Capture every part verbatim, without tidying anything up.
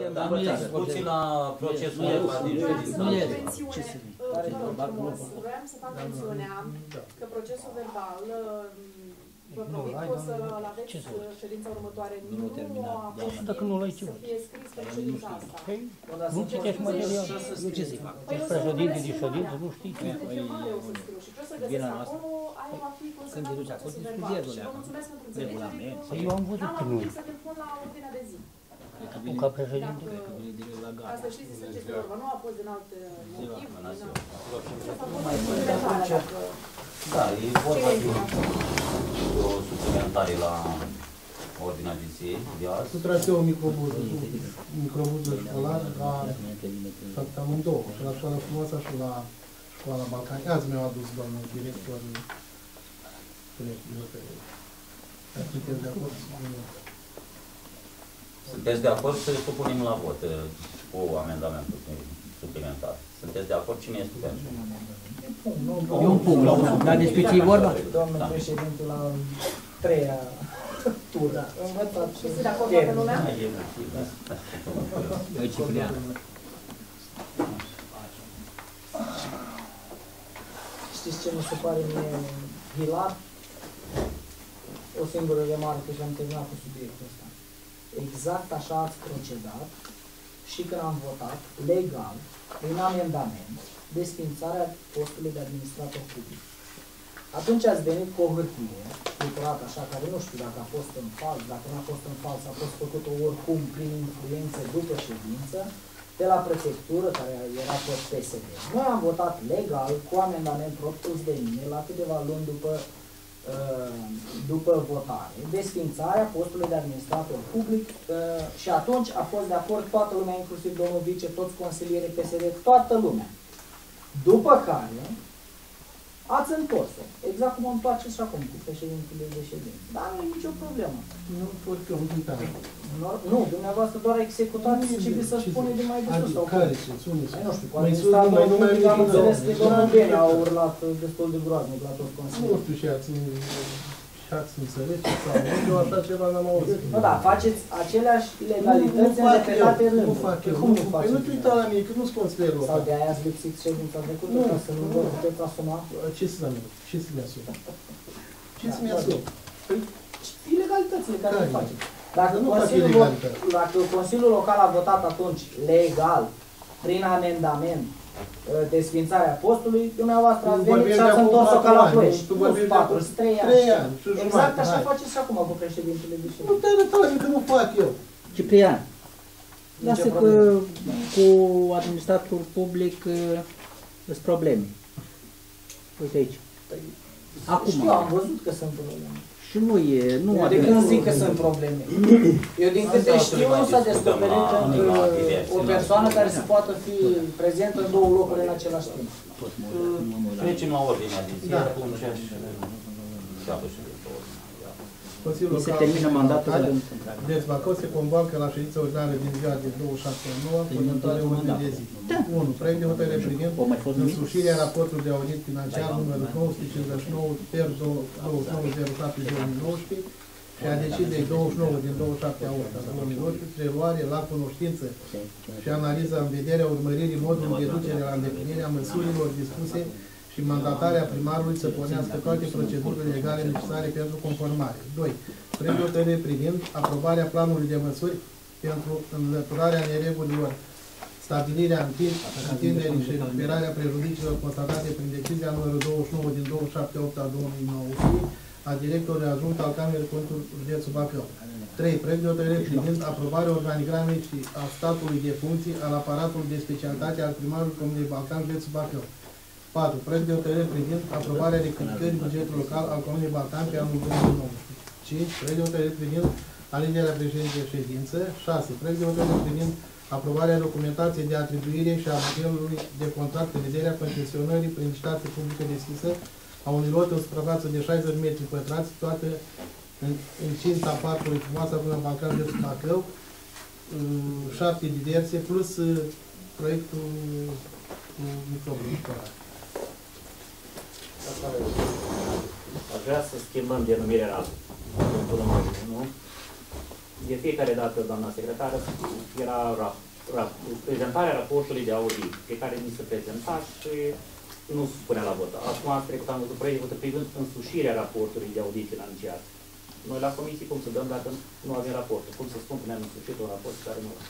Dar nu e discuții la procesul ăla din ședință. Nu e. Vreau să fac mențiunea că procesul verbal vă promit că o să-l aveți ședința următoare. Nu a fost să fie scris pe ședința asta. Nu citești material, eu ce zic? Ești președinte de ședință, nu știi? Și ce o să găsesc acolo, aia va fi consemnat procesul verbal. Și vă mulțumesc pentru înțelegere. Eu am văzut că nu. N-am să telefon la ordinea de zi. Tu ca președinte? Asta știți despre ce se vorba. Nu a fost din alte motive. Da, e vorba de o suplimentare la ordinea de zi de azi. Cu traseul microbuză, microbuză școlar la amândouă, și la școala frumoasă și la școala Balcani. Azi mi-au adus doamnul director sunteți de acord? Sunteți de acord să le supunem la vot cu amendamentul suplimentar? Sunteți de acord? Cine este pentru? E un punct, dar despre ce e vorba? Domnul președinte, la treia tură. Învățat și de acord toată lumea? Eu Ciprian. Știți ce mi se pare mie hilar? O singură remarcă și am terminat cu subiectul ăsta. Exact așa ați procedat și când am votat legal, prin amendament, desfințarea postului de administrator public. Atunci ați venit cu o hârtie, cuturată așa, care nu știu dacă a fost în fals, dacă nu a fost în fals, a fost făcută oricum prin influență după ședință, de la prefectură, care era tot P S D. Noi am votat legal, cu amendament propus de mine, la câteva luni după după votare, desfințarea postului de administrator public și atunci a fost de acord toată lumea, inclusiv domnul vice, toți consilierii P S D, toată lumea. După care ați întors-o, exact cum îmi place și acum cu președintele de ședință. Dar nu e nicio problemă. Nu pot că nu uitam. Nu, dumneavoastră doar executați ce vi se spune de mai de sus. Care se spune? Nu știu, poate stat domnul public, am înțeles că domnul Bene a urlat destul de groaznic la toți consilierii. Nu știu și ați ați înțeles sau nu, eu așa ceva n-am auzit. Nu, da, faceți aceleași ilegalități în repetate rânduri. Nu fac eu. Cum nu faci? Păi nu te uita la mine, că nu-s consilierul ăsta. Sau de aia ați lipsit ședința trecută ca să nu vă puteți asuma? Ce să mi Ce să mi-asum? Ce să mi-asum? Păi, ilegalitățile care le faceți. Dacă nu Consiliul, dacă Consiliul Local a votat atunci legal, prin amendament, desfințarea postului, dumneavoastră ați venit și ați întors-o ca la Ploiești. Nu patru, trei ani. Exact așa faceți și acum cu președintele de ședință. Nu te arăta că nu fac eu. Ciprian, lasă că cu administratorul public sunt probleme. Uite aici. Acum. Știu, am văzut că sunt probleme. Și nu e... Nu eu de când zic că sunt probleme. Eu din câte știu, nu s-a descoperit o persoană care să poată fi prezentă în două locuri în același timp. Trecem la ordinea de zi. Consiliul se termină mandatul de Bacău se convoacă la ședința ordinară din ziua de douăzeci și șapte nouă cu următoarea ordine de zi. unu. Proiect de hotărâre privind însușirea raportului de audit financiar numărul nouă sute cincizeci și nouă per douăzeci și nouă zero șapte două mii nouăsprezece și a decidei douăzeci și nouă din douăzeci și șapte august două mii nouăsprezece preluare la cunoștință și analiza în vederea urmăririi modului de ducere la îndeplinirea măsurilor dispuse și mandatarea primarului să pornească toate procedurile legale necesare pentru conformare. doi. Proiect de hotărâre privind aprobarea planului de măsuri pentru înlăturarea neregulilor, stabilirea întinderii și recuperarea prejudiciilor constatate prin decizia numărul douăzeci și nouă din douăzeci și șapte opt a două mii nouăsprezece a directorului adjunct al Camerei Conturi județul Bacău. trei. Proiect de hotărâre privind aprobarea organigramei și a statului de funcții al aparatului de specialitate al primarului Comunei Balcan județul Bacău. patru. Proiect de hotărâre privind aprobarea rectificării bugetului local al Comunei Balcan pe anul două mii nouăsprezece. cinci. Proiect de hotărâre privind alegerea președintelui de ședință. șase. Proiect de hotărâre privind aprobarea documentației de atribuire și a modelului de contract în vederea concesionării prin licitație publică deschisă a unui lot în suprafață de șaizeci de metri pătrați, toate în incinta parcului frumoasă până în Balcan de Bacău, șapte diverse, plus proiectul cu microbiul. Aș vrea să schimbăm denumirea nu? de fiecare dată, doamna secretară, era rap, rap, prezentarea raportului de audit, pe care ni se prezenta și nu se spunea la vot. Acum am trecut, am văzut proiectul privind însușirea raportului de audit financiar. Noi la comisie cum să dăm dacă nu avem raportul? Cum să spun că ne-am însușit un raport care nu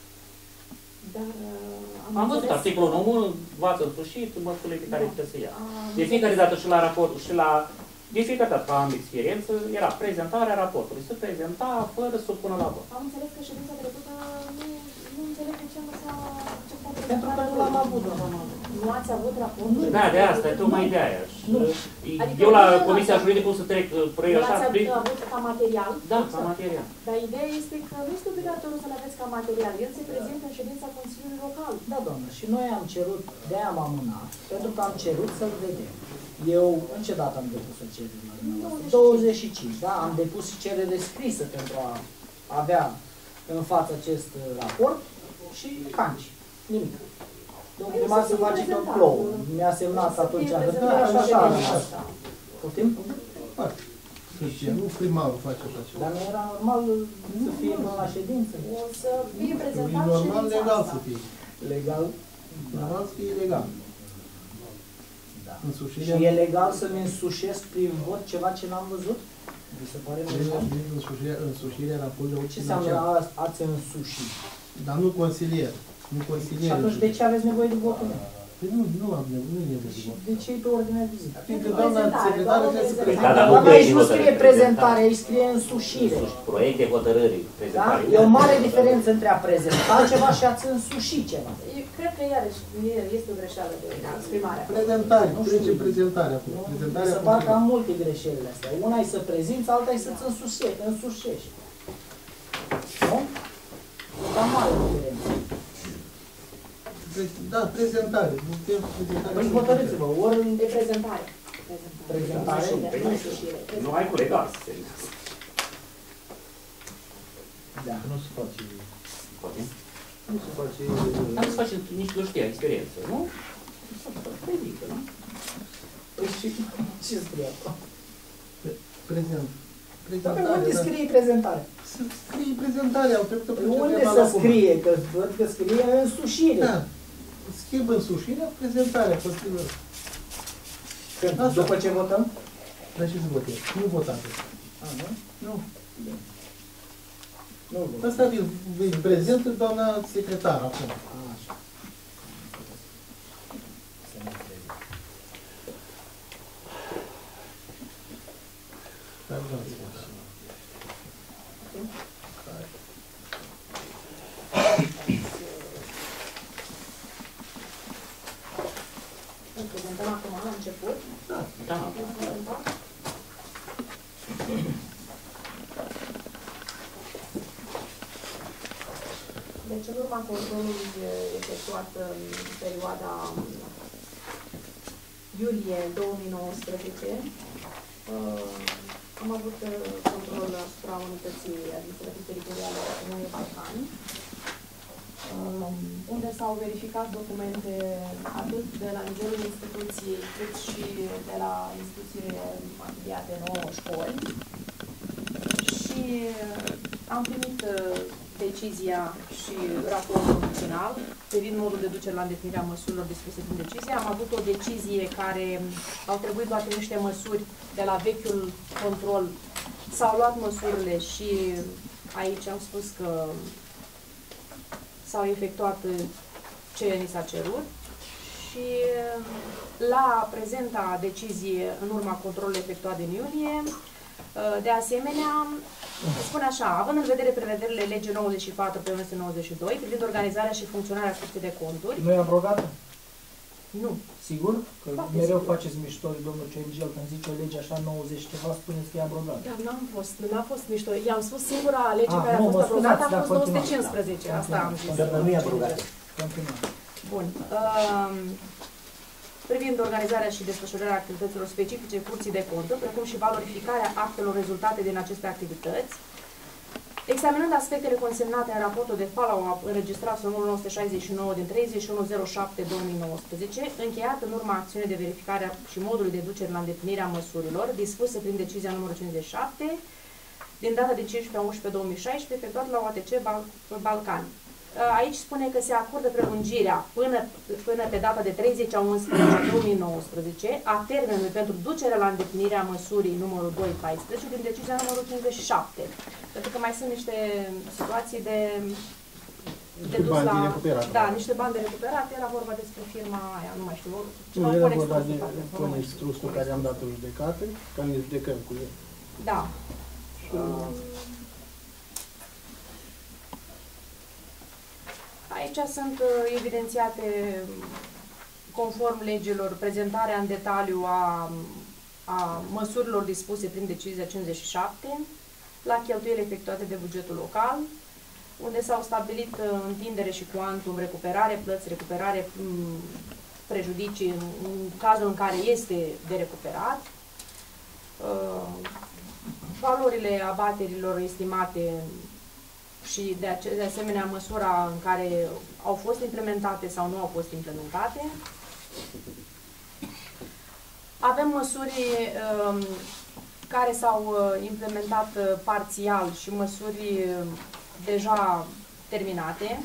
Dar uh, am, am văzut articolul unu, v-ați însușit măsurile pe care trebuie să ia. De fiecare dată și la raport, și la de fiecare dată am experiență, era prezentarea raportului. Se prezenta fără să o pună la vot. Am înțeles că ședința trecută nu, nu înțeleg de ce nu s-a început. Pentru că nu l-am avut, doamna. Nu ați avut raportul? Da, de asta, e tocmai de aia. Nu. Adică Eu la nu Comisia l-ați- Juridică cum să trec uh, proiectul Nu așa, l-ați prin... avut ca material? Da, ca material. Dar ideea este că nu este obligatoriu să-l aveți ca material. El se prezintă în ședința Consiliului Local. Da, doamnă, și noi am cerut, de-aia am amânat, pentru că am cerut să-l vedem. Eu, în ce dată am depus o cerere la dumneavoastră? douăzeci și cinci, da? Am depus și cerere scrisă pentru a avea în față acest uh, raport și canci. Nimic. Domnul primar se face tot plouă. Mi-a semnat atunci, a hârtia și așa a rămas. Poftim? Face. Să știe, nu primarul face așa ceva. Dar nu era normal să fie până la ședință. O să fie E prezentat normal ședința legal asta. să fie. Legal? Normal să fie legal. Da. Însușirea... Și e legal să-mi însușesc prin vot ceva ce n-am văzut? Mi se pare normal. Însușirea, însușirea raportului Ce înseamnă financiar. a- ați însuși? Dar nu consilier. Nu Și consilier. atunci de ce aveți nevoie de votul meu? Păi nu, nu am nevoie, nu e nevoie de Și vot. de ce e pe ordinea de zi? Fiindcă doamna secretară trebuie să Păi prezinte. da, dar nu Dar aici proiect de nu scrie hotărâre, prezentare, aici scrie însușire. Proiect de hotărâri, Da? prezentare. E o mare diferență între a prezenta ceva și a-ți însuși ceva. Eu cred că iarăși e- este o greșeală de exprimare. Prezentare, Nu trece știu. prezentarea acum. Nu? Mi Prezentarea se par că am multe greșelile astea. Una e să prezinți, alta e să-ți însușești, însușești. Nu? E cam mare diferență. Da, prezentare. Putem prezentare. Păi hotărâți-vă, ori De prezentare. Prezentare? Păi nu știu, nu ai cu legal să se Da. Nu se face. poate. Nu se face. Dar nu se face nici nu știa experiență, nu? Predică, nu? Păi și ce scrie acolo? Prezent. Dar pe Prezentare. unde da. scrie prezentare? Să scrie prezentarea, au trecut o Pe prezentare unde la să acum. scrie? Că văd că scrie însușire. Da. Schimbă însușirea, prezentarea continuă. Când, Asta. după ce votăm? Dar ce să votez? Nu votați. A, nu? Nu. Nu votăm. Asta vi vi prezintă doamna secretară acum. A, așa. Să ne prezint. Dar nu ați votat. Îl prezentăm acum la început. Da. Deci, în urma controlului efectuat în perioada iulie două mii nouăsprezece, uh, am avut uh, control asupra unității administrativ-teritoriale Comunei Balcani, uh, unde s-au verificat documente atât de la nivelul instituției, cât și de la instituțiile afiliate nouă școli. Și uh, am primit uh, decizia și raportul final privind modul de ducere la îndeplinirea măsurilor dispuse prin decizie. Am avut o decizie care au trebuit luate niște măsuri de la vechiul control. S-au luat măsurile și aici am spus că s-au efectuat ce ni s-a cerut. Și la prezenta decizie, în urma controlului efectuat din iulie, de asemenea, spune așa, având în vedere prevederile legii nouăzeci și patru pe o mie nouă sute nouăzeci și doi privind organizarea și funcționarea Curții de Conturi, Nu e abrogată? nu. Sigur? Că Foarte mereu sigur. faceți mișto de domnul Cergel, când zice o lege așa nouăzeci ceva, spuneți că e abrogată. Dar n-am fost, n-a fost mișto. I-am spus singura lege Ah, care a nu, fost mă aprobată scuzați, a dar fost două sute continuați, cincisprezece. da. Asta am zis. Dar nu e abrogată. Continuăm. Bun. Um, privind organizarea și desfășurarea activităților specifice Curții de Conturi, precum și valorificarea actelor rezultate din aceste activități, examinând aspectele consemnate în raportul de follow-up înregistrat numărul nouă sute șaizeci și nouă din treizeci și unu zero șapte două mii nouăsprezece, încheiat în urma acțiunii de verificare și modului de ducere la îndeplinirea măsurilor dispuse prin decizia numărul cincizeci și șapte, din data de cincisprezece a unsprezece două mii șaisprezece, efectuat la O A T C Balcani. Aici spune că se acordă prelungirea până, până pe data de treizeci a unsprezece două mii nouăsprezece a termenului pentru ducerea la îndeplinirea măsurii numărul doi paisprezece din decizia numărul cincizeci și șapte. Pentru că mai sunt niște situații de, de dus bani la... de recuperat. Da, niște bani de recuperat. Era vorba despre firma aia, nu mai știu. Nu, era vorba de Conex Trust-ul care am dat o judecată, care ne judecăm cu el. Da. Aici sunt evidențiate, conform legilor, prezentarea în detaliu a, a măsurilor dispuse prin decizia cincizeci și șapte la cheltuieli efectuate de bugetul local, unde s-au stabilit întindere și cuantum, recuperare, plăți, recuperare, prejudicii în, în cazul în care este de recuperat, valorile abaterilor estimate și de, ace de asemenea măsura în care au fost implementate sau nu au fost implementate. Avem măsuri um, care s-au uh, implementat uh, parțial și măsuri uh, deja terminate.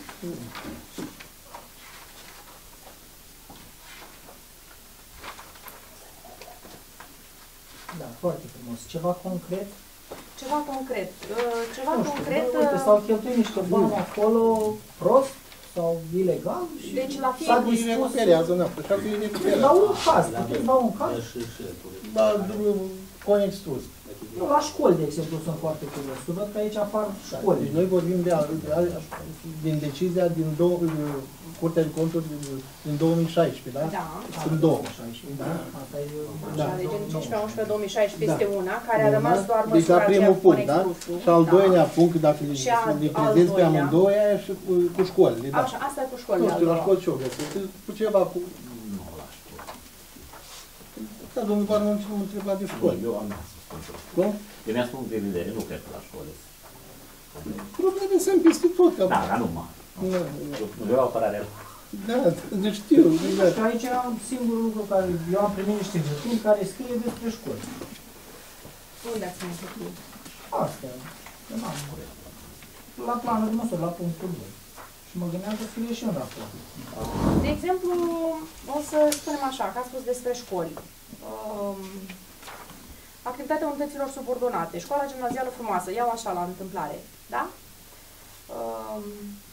Da, foarte frumos. Ceva concret? Ceva concret. Uh, ceva nu știu, concret. Uite, s-au cheltuit niște bani acolo prost sau ilegal și deci la s-a fiecare dispus. Recuperează, nu, așa că e recuperează. Dar un caz, puteți da un caz? Da, Conex Trust. Nu, la școli, de exemplu, sunt foarte curios. Văd că aici apar școli. Deci noi vorbim de, de, din decizia din două, Curtea de Conturi din, din două mii șaisprezece, da? Da. Sunt două. Da, asta e... Da. Așa, deci în cincisprezece a unsprezece două mii șaisprezece este Da. una, care a rămas doar Deci măsura la primul aceea punct, Conex da? Trust-ul. Și al Da. doilea punct, dacă le, Și al- le al prezenți pe doilea. amândouă, aia și cu, cu școlile, da. Așa, asta e cu Nu școlile. știu, la al școli ce-o găsesc, cu ceva cu... Nu la școală. Da, domnul Bar, nu mă întreb la de școli. Eu am mea Cum? Din mea punct de vedere, nu cred că la școală. Probleme sunt peste tot. Că... Da, dar nu mă. Nu, Eu vreau apărarea. Da, deci știu, Și exact. aici era un singur lucru care eu am primit niște hârtii care scrie despre școli. Unde ați mai făcut? Asta, că n-am corect. La planul de măsură, la punctul doi. Și mă gândeam să scrie și un raport. De exemplu, o să spunem așa, că a spus despre școli. Um, activitatea unităților subordonate. Școala gimnazială frumoasă, iau așa la întâmplare. Da? Um,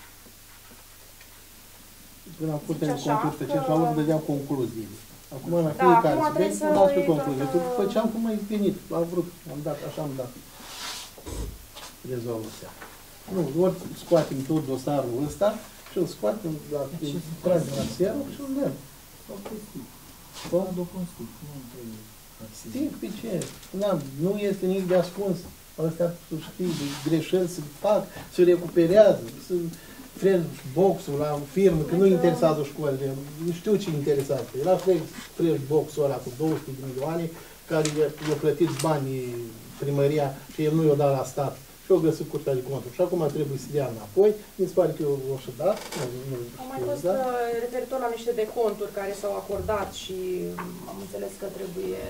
Când am Curtea de Zice așa Conturi, pe că- ce la urmă dădeam concluziile. Acum la Da, fiecare acum trebuie subiect să am dat și iei concluzie. toată- Tu făceam cum ai venit, am vrut, am dat, așa am dat. Rezoluția. Nu, ori scoatem tot dosarul ăsta și îl scoatem, la, îl tragem la seară și îl dăm. Cum? După un stic, nu trebuie. Stic pe ce? N-am, nu este nimic de ascuns. Astea, tu știi, de greșeli se fac, se recuperează, se frez boxul la firmă, că nu interesează școlile, nu știu ce interesează. Era frez, frez boxul ăla cu două sute de milioane, care i-a plătit banii primăria și el nu i-a dat la stat. Și au găsit Curtea de Conturi. Și acum trebuie să dea înapoi. Mi se pare că eu o să dat. Nu, nu Au mai știu, fost da? uh, referitor la niște deconturi care s-au acordat și am înțeles că trebuie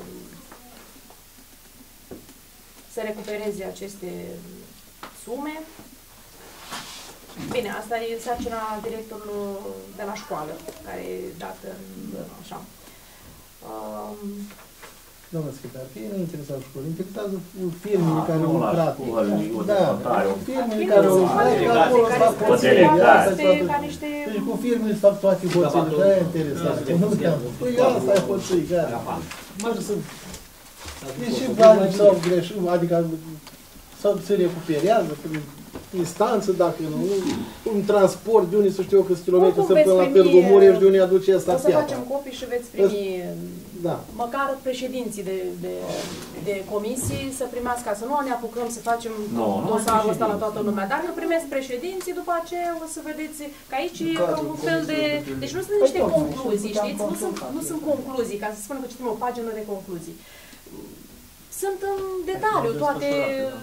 să recupereze aceste sume. Bine, asta e sarcina directorului de la școală, care e dată în, așa. Um, Doamna secretar, pe ei nu interesează școlii, interesează firmele care au nu la lucrat. școli, o Da, dezvoltare, o- firmele firmele care au sunt lucrat, foarte că acolo multe, fac care toate sunt asta, pe- toate- ca niște... Deci cu firmele se fac toate hoțele, și aia e interesant. Nu te-am păi asta e hoții, gata. Mă, să... Deci și banii s-au greșit, adică sau se recuperează prin instanță, dacă nu, un transport, de unde să știu eu câți kilometri Oricum să până la veți primi, Pergomure și de unde aduce asta O să piata. facem copii și veți primi Da. măcar președinții de, de, de comisii să primească, ca să nu ne apucăm să facem Nu, nu dosarul ăsta la președinți. toată lumea. Dacă primesc președinții, după aceea o să vedeți că aici e ca un fel de... Deci nu sunt niște Păi, concluzii, tocmai, știți? Nu sunt, nu sunt concluzii, ca să spunem că citim o pagină de concluzii. Sunt în detaliu toate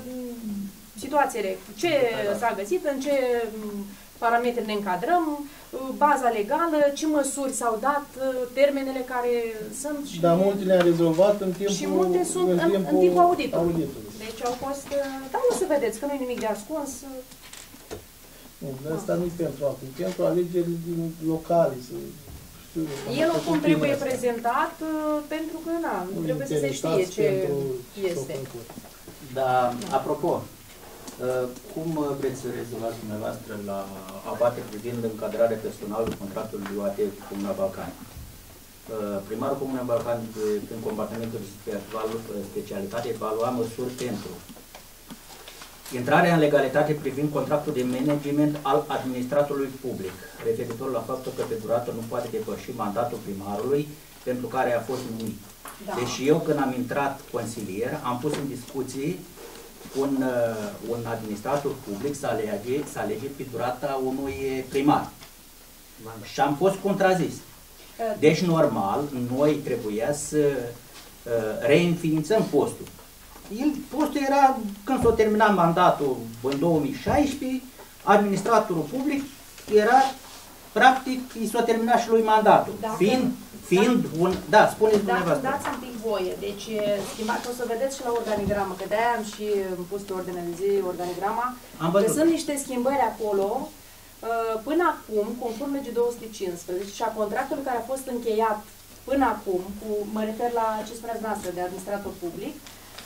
situațiile. Ce s-a găsit, în ce parametri ne încadrăm, baza legală, ce măsuri s-au dat, termenele care sunt și... Dar multe le-am rezolvat în timpul, și multe sunt în, în, timpul, în timpul auditului. auditului. Deci au fost... Da, o să vedeți că nu e nimic de ascuns. Nu, asta nu e pentru acum, e pentru alegeri din locale. Să știu, El oricum trebuie prezentat pentru că na, nu trebuie să se știe ce este. Dar, apropo, cum vreți să rezolvați dumneavoastră la abate privind încadrarea personalului contractului de O A T cu Comuna Balcani? Primarul Comunei Balcani, prin compartimentul de specialitate, va lua măsuri pentru intrarea în legalitate privind contractul de management al administratorului public, referitor la faptul că pe durată nu poate depăși mandatul primarului pentru care a fost numit. Da. Deci eu, când am intrat consilier, am pus în discuție un, uh, un administrator public să alege, să alege pe durata unui primar. Și am fost contrazis. Deci, normal, noi trebuia să uh, reînființăm postul. El, postul era, când s-a terminat mandatul în două mii șaisprezece, administratorul public era, practic, i s-a terminat și lui mandatul. Dacă, fiind, fiind da, un... Da, spuneți dumneavoastră. Dați un pic voie. Deci, schimbat, o să vedeți și la organigramă, că de-aia am și pus pe ordine de zi organigrama, că sunt niște schimbări acolo. Până acum, conform legii două sute cincisprezece și a contractului care a fost încheiat până acum, cu, mă refer la ce spuneați noastră de administrator public,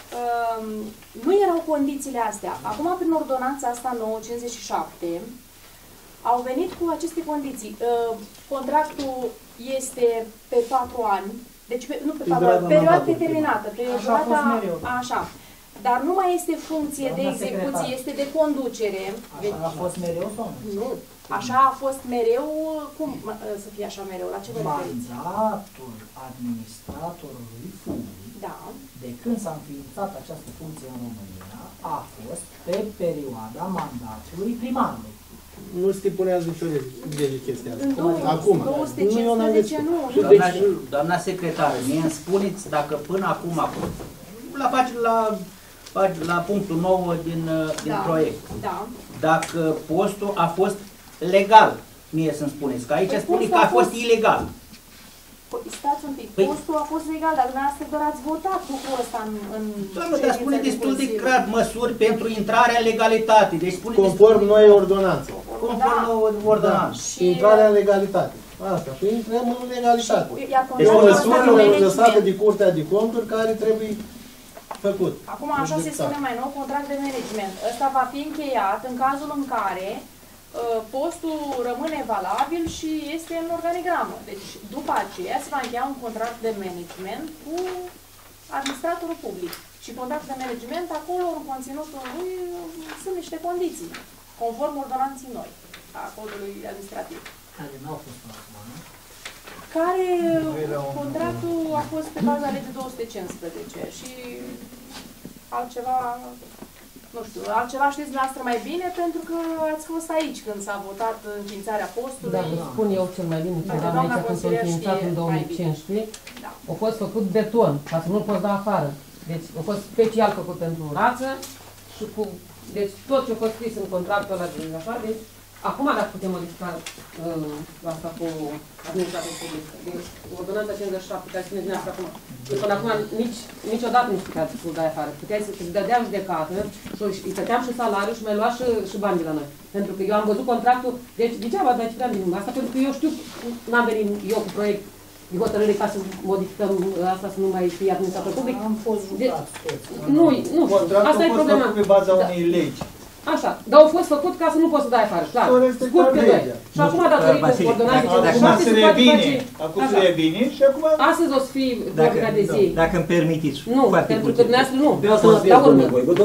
nu erau condițiile astea. Acum, prin ordonanța asta nouă cincizeci și șapte, au venit cu aceste condiții. Contractul este pe patru ani, deci pe, nu pe patru ani, perioadă determinată, perioada, așa. Dar nu mai este funcție de execuție, este de conducere. Așa a fost mereu sau nu? Nu. Așa a fost mereu, cum să fie așa mereu? La ce vă referiți? Mandatul administratorului public, da, de când s-a înființat această funcție în România, a fost pe perioada mandatului primarului. Nu stipulează nicio lege chestia asta. Acum. două sute cincisprezece nu. Doamna, doamna secretară, mie îmi spuneți dacă până acum, la face la la punctul nouă din, din da, proiect. Da. Dacă postul a fost legal, mie să-mi spuneți, că aici păi spune că a, a fost, fost ilegal. Păi, stați un pic, păi, postul a fost legal, dar dumneavoastră doar ați votat lucrul ăsta în, în doamne, dar spune destul de clar măsuri pentru intrarea în legalitate. Deci spune conform noi ordonanțe. Conform da. ordonanțe. Da. Intrarea în legalitate. Asta, și intrăm în legalitate. Deci o măsură lăsată de Curtea de Conturi care trebuie făcut. Acum așa se spune mai nou, contract de management. Ăsta va fi încheiat în cazul în care uh, postul rămâne valabil și este în organigramă. Deci după aceea se va încheia un contract de management cu administratorul public. Și contractul de management, acolo, în conținutul lui, sunt niște condiții, conform ordonanții noi, a codului administrativ. Care nu au fost acum, nu? Care contractul a fost pe baza legii două sute cincisprezece și altceva, nu știu, altceva știți dumneavoastră mai bine pentru că ați fost aici când s-a votat înființarea postului. Da, spun eu cel mai bine, că eram aici când s-a înființat în două mii cincisprezece, da. A fost făcut beton, ca să nu-l poți da afară. Deci a fost special făcut pentru rață și cu, deci tot ce a fost scris în contractul ăla de așa, deci acum dacă putem modifica uh, asta cu administrația publică, din ordonanța cincizeci și șapte, care spuneți dumneavoastră acum, că până acum nici, niciodată nu puteai să-l dai afară, puteai să-ți dădeam judecată și îi tăteam și salariul și mai lua și, și bani de la noi. Pentru că eu am văzut contractul, deci degeaba dai cifream din asta, pentru că eu știu, n-am venit eu cu proiect de hotărâre ca să modificăm asta, să nu mai fie administrator public. Am fost judați toți. Nu, nu, asta e problema. Contractul pe baza unei legi. Așa, dar au fost făcut ca să nu poți să dai afară, clar. Scurt pe noi. Și acum datorită ordonanței Acum se revine, acum se revine și acum... Astăzi o să fie ordinea de zi. Dacă îmi permiteți. Nu, pentru că dumneavoastră nu. La urmă.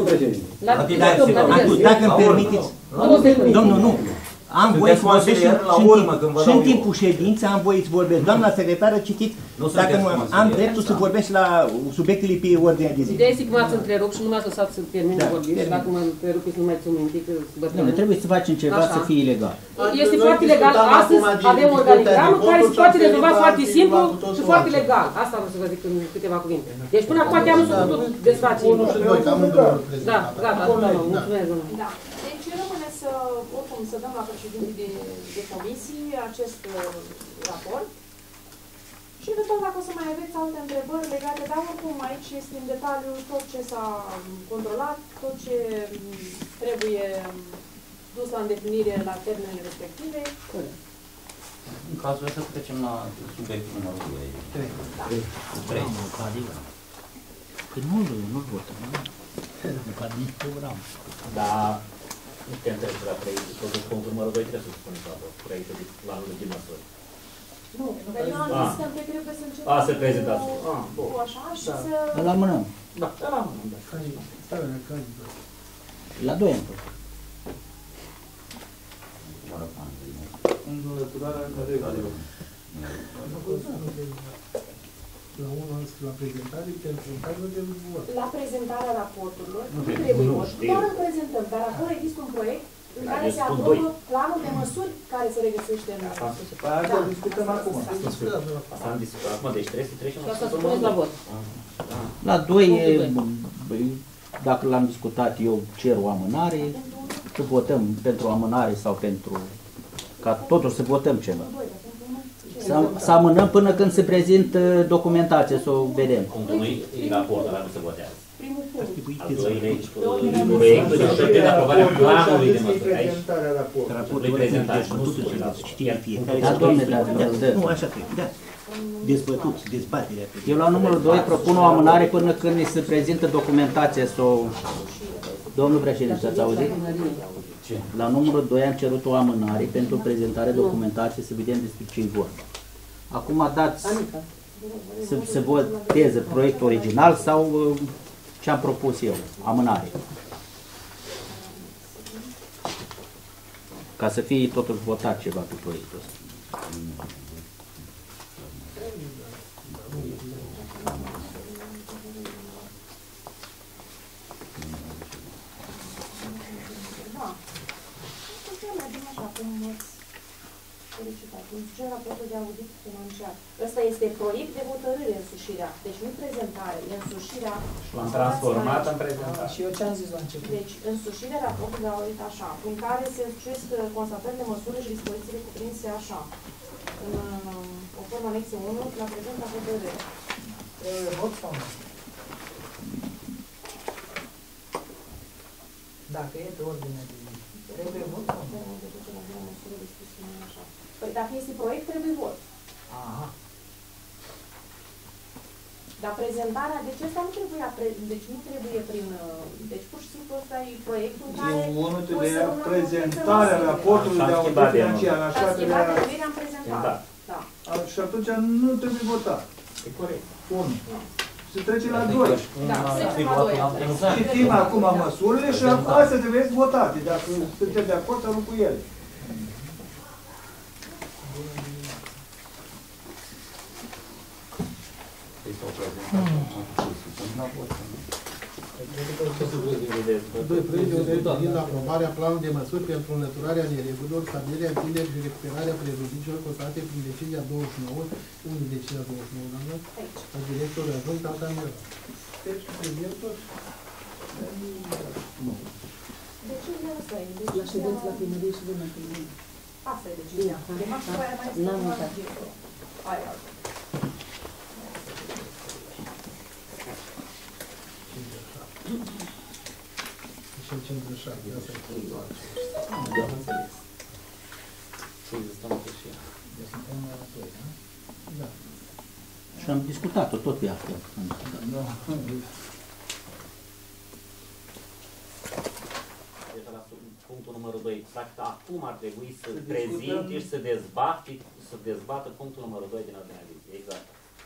Dacă îmi permiteți. Domnul, nu. Am voie să vorbesc și în timpul ședinței, am voie să vorbesc. Doamna secretară, citiți, dacă am dreptul să vorbesc la subiectele pe ordinea de zi. Ideea este că m-ați întrerupt și nu m-ați lăsat să termin de vorbit și dacă mă întrerupeți nu mai țin minte că bătrână. Trebuie să facem ceva să fie legal. Este foarte legal. Astăzi avem o organigramă care se poate rezolva foarte simplu și foarte legal. Asta vreau să vă zic în câteva cuvinte. Deci până acum chiar nu s-a putut desface. unu și doi, cam în două. Da, gata, mulțumesc. Da. Deci rămâne să oricum să dăm la președinții de, de comisii acest uh, raport. Și eventual dacă o să mai aveți alte întrebări legate, dar oricum aici este în detaliu tot ce s-a controlat, tot ce trebuie dus la îndeplinire la termenele respective. În cazul ăsta trecem la subiectul numărul trei. trei. Că nu-l nu votăm, nu? Nu ca nici program. Dar nu te întrebi la trei, totuși punctul numărul doi trebuie să spuneți la tot, proiectul de planul de măsuri. Nu, dar eu am zis că întâi trebuie să începem A, să prezentați. cu așa și să... Îl amânăm. Da, îl amânăm, da. La doi ani. Înlăturarea regulilor. La unul am scris la prezentare, pentru un caz de vot. La prezentarea raporturilor, nu trebuie vot, doar îl prezentăm, dar acolo există un proiect în care se aprobă planul de măsuri care se regăsește în... Păi asta discutăm acum. Asta am discutat acum, deci trebuie să trecem Și asta să puneți la vot. La doi, dacă l-am discutat eu, cer o amânare, să votăm pentru amânare sau pentru... ca totuși să votăm ceva. Să amânăm până când se prezintă documentație, să o vedem. Punctul unu e raportul, ăla nu se votează. Primul punct. Al doilea e proiectul de hotărâre de aprobare a planului de măsuri. Aici, Raportul prezentare, nu dezbătut, studiul. știe fiecare. Da, domne, da, da, da. Nu, așa trebuie, da. Dezbătut, dezbaterea. Eu la numărul doi propun o amânare până când ni se prezintă documentația să o... Domnul președinte, ați auzit? La numărul doi am cerut o amânare pentru prezentarea documentației să vedem despre ce-i vorba. Acum dați să se voteze proiectul original sau ce am propus eu, amânare. Ca să fie totuși votat ceva pe proiectul ăsta. Ce raportul de audit financiar. Ăsta este proiect de hotărâre însușirea. Deci nu prezentare, e însușirea. L-am transformat în prezentare. Și eu ce am zis la început? Deci însușirea raportului de audit așa, prin care se însușesc constatările, măsurile și dispozițiile cuprinse așa. În o formă anexă unu, la prezenta hotărâre. Vot sau nu? Dacă e pe ordine de zi, trebuie vot sau nu? Păi dacă este proiect, trebuie vot. Aha. Dar prezentarea, deci ăsta nu trebuia, pre, deci nu trebuie prin, deci pur și simplu ăsta e proiectul în care... Eu unul trebuia prezentarea raportului de audit financiar, așa trebuia... Așa am prezentat, da. Și atunci nu trebuie votat. E corect. unu. Se trece la doi. Da, trecem la doi. Citim acum măsurile și astea trebuie votate, dacă suntem de acord sau nu cu ele. Doi proiecte de privind aprobarea planului de măsuri pentru înlăturarea neregulilor, stabilirea, întinderea și recuperarea prejudiciilor constatate prin decizia douăzeci și nouă, unde decizia douăzeci și nouă, doamnă, a directorului adjunct al Camera. Deci, privim tot. Decizia asta e. La ședință la primărie și de la primărie. Asta e decizia. De maxim aia mai este N-am uitat. Aia altă. Și cincizeci și șapte, asta e. Da, am înțeles. Să existăm pe și ea. Da. Și am discutat-o tot pe asta. Deci la punctul numărul doi, exact acum ar trebui să prezinte și să dezbată, să dezbată punctul numărul doi din ordinea de zi. Exact.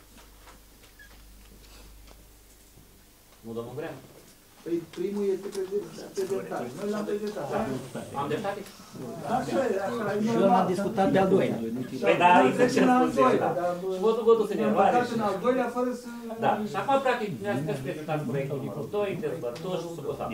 Nu, domnul Brean? Păi primul este prezentare. Noi l-am prezentat. Am dreptate? Așa e, așa e. Și eu l-am discutat pe al doilea. Păi da, exact ce am spus eu, da. Și votul, votul se ne Ne-am băgat în al doilea fără să... Da, și acum practic ne-ați prezentat proiectul numărul doi, dezbătut și să votăm.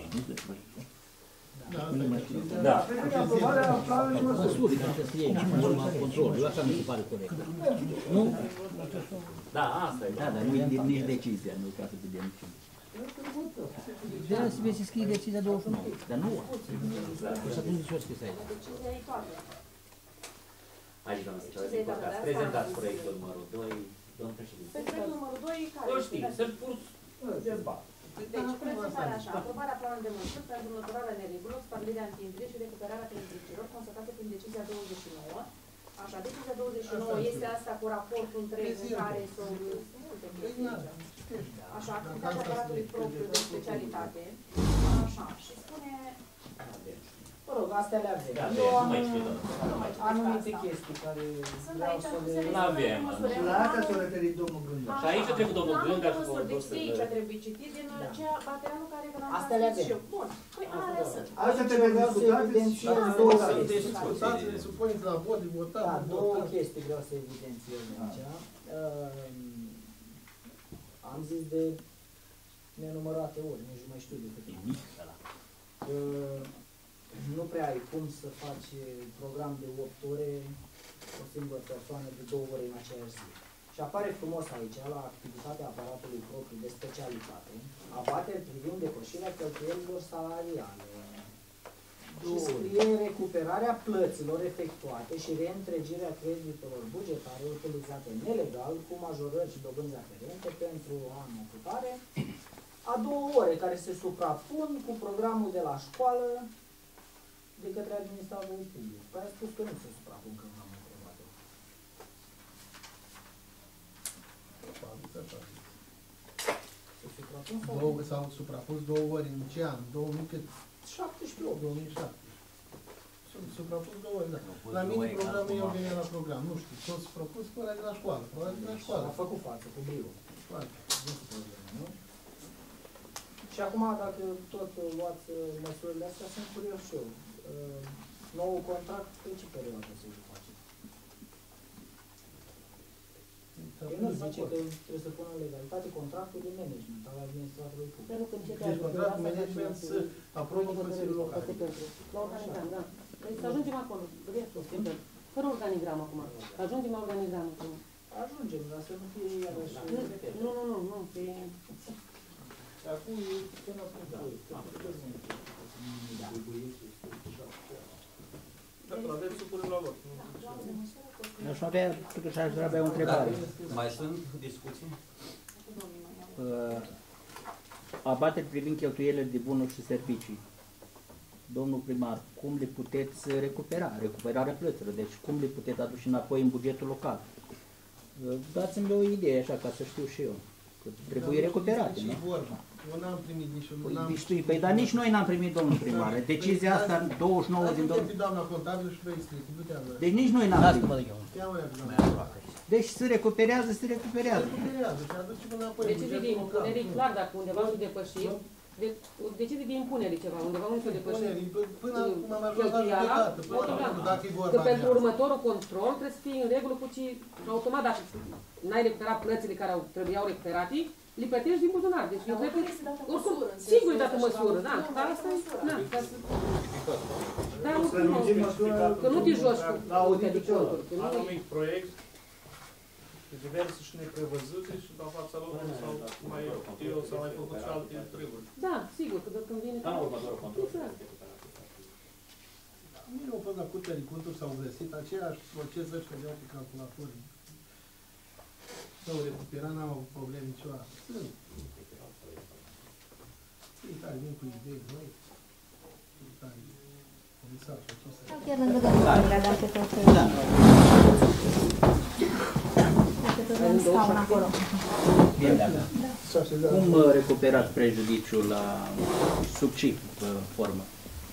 Da. Aprobarea planului de măsuri. Măsuri, trebuie să iei și forma controlului. Asta mi se pare corect. Nu? Da, asta e. Da, dar nu e nici decizia, nu ca să vedem ce. De la trebuie să scrie decizia douăzeci și nouă. Dar nu. Și atunci de ce o scris aici? Decizia e toată. Haideți, doamna Săceală, din păcat, prezentați proiectul numărul doi, domnul președinte. Pe proiectul numărul doi, care Îl știm, să-l pur dezbat. Deci, prezentarea așa, aprobarea planului de măsuri pentru înlăturarea neregulilor, spălarea întinderii și recuperarea peretrecerilor constatate prin decizia douăzeci și nouă. Așa, decizia douăzeci și nouă este asta cu raportul întreg în care sunt multe chestii aici. Așa, activitatea aparatului propriu de specialitate. Așa, și spune... Mă rog, astea le avem. Da, Eu am nu mai știu, anumite chestii care vreau să le... Nu avem. La asta s-a referit domnul Gândaș. Și aici trebuie domnul Gândaș să vorbim. Deci aici trebuie citit din ceea materialul care v-am Astea le avem. și eu. Bun, păi alea sunt. Asta trebuie discutate și două Discutați, le supuneți la vot, de votat. Da, două chestii vreau să evidențiez aici. Am zis de nenumărate ori, nici nu mai știu de câte. Nu prea ai cum să faci program de opt ore o singură persoană de două ore în aceeași zi. Și apare frumos aici, la activitatea aparatului propriu de specialitate, abateri privind depășirea cheltuielilor salariale. Și scrie recuperarea plăților efectuate și reîntregirea creditelor bugetare utilizate nelegal cu majorări și dobânzi aferente pentru anul ocupare, a două ore care se suprapun cu programul de la școală de către administratorul public. Păi a spus că nu se suprapun, că nu am întrebat. Se suprapun sau? Două, s-au suprapus două ori în ce an? două mii șaptesprezece. două mii șapte. Sunt suprapus două ori, da. La mine programul eu veneam la program, nu știu. Sunt suprapus cu ăla de la școală, probabil de la școală. A făcut față cu brio. Foarte. Nu se probleme, nu? Și acum, dacă tot luați măsurile astea, sunt curios și eu. Nou contract, pe ce perioadă se face? El nu zice că trebuie să pună în legalitate contractul de management al administratorului public. Deci contractul management să aprobă Consiliul Local. La organigram, da. Deci să ajungem acolo, restul, fără organigram acum. Ajungem la organigram acum. Ajungem, dar să nu fie iarăși... Nu, nu, nu, nu, pe... Acum e până acum. Dacă aveți, supunem la vot. Aș avea, totuși aș vrea avea o întrebare. Mai sunt discuții? Uh, abateri privind cheltuielile de bunuri și servicii. Domnul primar, cum le puteți recupera? Recuperarea plăților. Deci cum le puteți aduce înapoi în bugetul local? Uh, dați-mi o idee așa, ca să știu și eu. Că trebuie recuperate, nu? Eu n-am primit nici unul. Păi, știi, păi, dar nici noi n-am primit, domnul primar. Decizia asta, douăzeci și nouă din domnul... Dați-mi doamna contabilă și vă explic. Deci nici noi n-am primit. Deci se recuperează, se recuperează. Recuperează și aduce până apoi. Decizii de impunere, clar, dacă undeva nu depășit, de, decizii de impunere ceva, undeva nu s-a depășit până acum am ajuns la judecată, dacă e vorba că pentru următorul control trebuie să fie în regulă cu ce, automat, dacă n-ai recuperat plățile care au, trebuiau recuperate, le plătești din buzunar. Deci eu cred că, oricum, sigur e dată măsură, da, dar asta e, da, ca să... Da, că nu te joci cu conturi. Anumit proiect, diverse și neprevăzute și la fața locului sau mai știu sau mai făcut și alte treburi. Da, sigur, că dacă îmi vine... Da, următorul control. Mine au fost la curtea de conturi, s-au găsit aceeași proces ăștia de pe calculatori. S-au recuperat, n-am avut probleme niciodată. Sunt. Fiecare vin cu idei noi. Fiecare comisar și acestea. Chiar lângă domnul, dacă tot... Da. Cum recuperați prejudiciul la sub ce formă?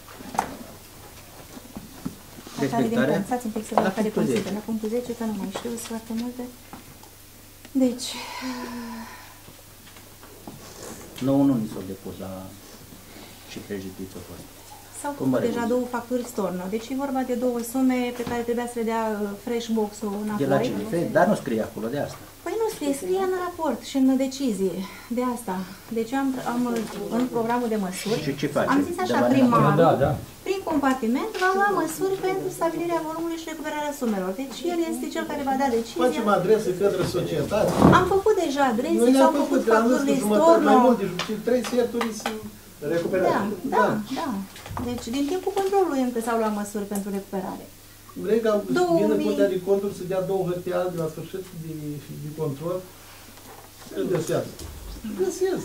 Respectarea? Stați un pic să văd care consideră. La punctul zece, că nu mai știu, sunt foarte multe. Deci... nouă nu ni s-au depus la ce prejudiciu a fost. S-au făcut deja două facturi stornă. Deci e vorba de două sume pe care trebuia să le dea Freshbox-ul înapoi. De la cine? Dar nu scrie acolo de asta. Păi nu Este scrie în raport și în decizie de asta. Deci am, am în programul de măsuri, și ce face? am zis așa, primarul, da, da. prin compartiment, va lua măsuri pentru stabilirea volumului și recuperarea sumelor. Deci el este cel care va da decizia. Facem adrese către societate. Am făcut deja adrese, s-au făcut facturile storno. Mai mult, deci trei sferturi sunt recuperate. Da, da, da. Deci din timpul controlului încă s-au luat măsuri pentru recuperare. Vrei ca vine Curtea de Conturi să dea două hârtii albe la sfârșit de, de control? Îl găsează. Găsesc.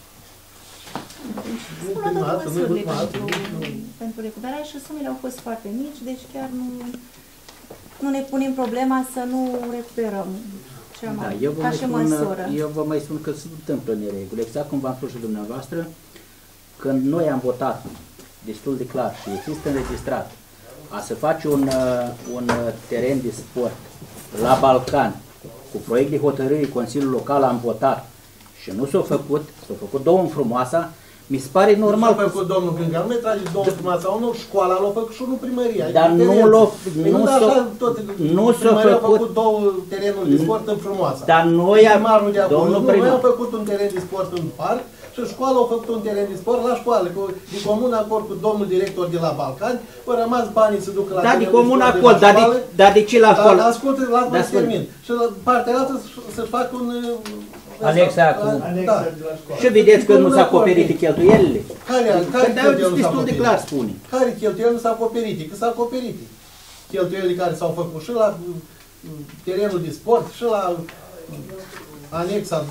S-au luat toate măsurile pentru, pentru recuperare și sumele au fost foarte mici, deci chiar nu, nu ne punem problema să nu recuperăm cea mai, da, eu ca și spun, măsură. Eu vă mai spun că se întâmplă nereguli, exact cum v-am spus și dumneavoastră, când noi am votat destul de clar și există înregistrat a se face un, un teren de sport la Balcan cu proiect de hotărâre, Consiliul Local am votat și nu s-a făcut, s-a făcut domnul Frumoasa, mi se pare normal. Nu s-a făcut domnul Gânga, nu mai trage domnul Frumoasa, unul școala l-a făcut și unul primăria. Dar nu l-a nu s-a făcut două terenuri de sport în Frumoasa. Dar noi am, domnul primar, noi am făcut un teren de sport în parc și școala a făcut un teren de sport la școală, de comun acord cu domnul director de la Balcani, au rămas banii să ducă la da, terenul de comun de acord, dar de, dar de ce la școală? Dar ascultă, la da, termin. Și la partea altă să-și facă un... Anexa cu... Da. Și vedeți că nu s-a acoperit cheltuielile? Care, care cheltuieli nu s-a acoperit? Clar spune. Care cheltuieli nu s-a acoperit? Că s-a acoperit. Cheltuielile care s-au făcut și la terenul de sport, și la anexa.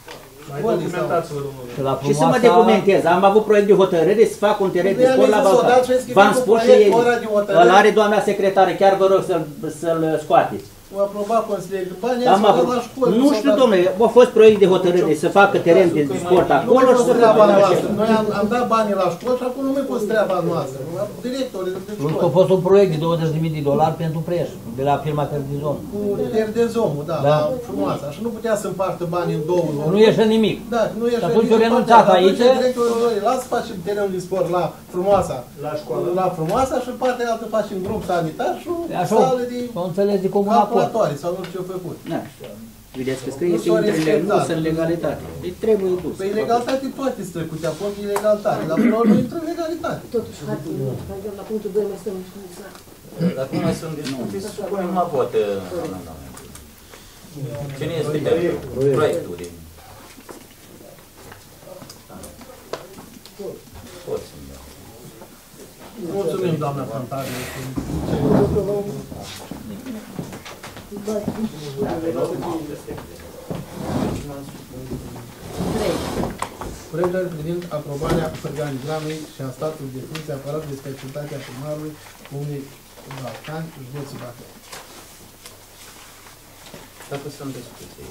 Și să mă documentez. Am avut proiect de hotărâre să fac un teren de sport la Balcan. V-am spus și ei. Îl are doamna secretară, chiar vă rog să-l scoateți. O aprobat consilierul bani, am avut la școală. Nu știu, domnule, a fost proiect de hotărâre să facă teren de sport acolo și să facă bani. Noi am, am dat banii la școală și acum nu mai fost treaba noastră. Directorii de școală. A fost un proiect de douăzeci de mii de dolari pentru preș, de la firma Terdezon. Cu Terdezonul, da, da, la Frumoasa. Și nu putea să împartă banii în două. Nu ieșe nimic. Da, nu ieșe nimic. Atunci au renunțat aici. Directorul noi, lasă să facem terenul de sport la Frumoasa. La școală. La Frumoasa și partea altă facem grup sanitar și sală de... Să înțelegi de comun acord. Sau nu știu ce-au făcut. Da. Vedeți că scrie că nu sunt legalitate. Deci trebuie dus. Păi legalitate toate sunt trecute, acolo e legalitate, dar până la urmă intră în legalitate. Totuși, haideți la punctul doi, mai stăm niște exact. Dacă nu mai sunt discuții, să supunem la vot amendamentul. Cine este pentru proiectul din... Toți sunt. Mulțumim, doamna Fantare. Proiectul privind aprobarea organigramei și a statului de funcție aparat de specialitatea primarului Comunei Balcani, județul Bacău. Dacă sunt discuții.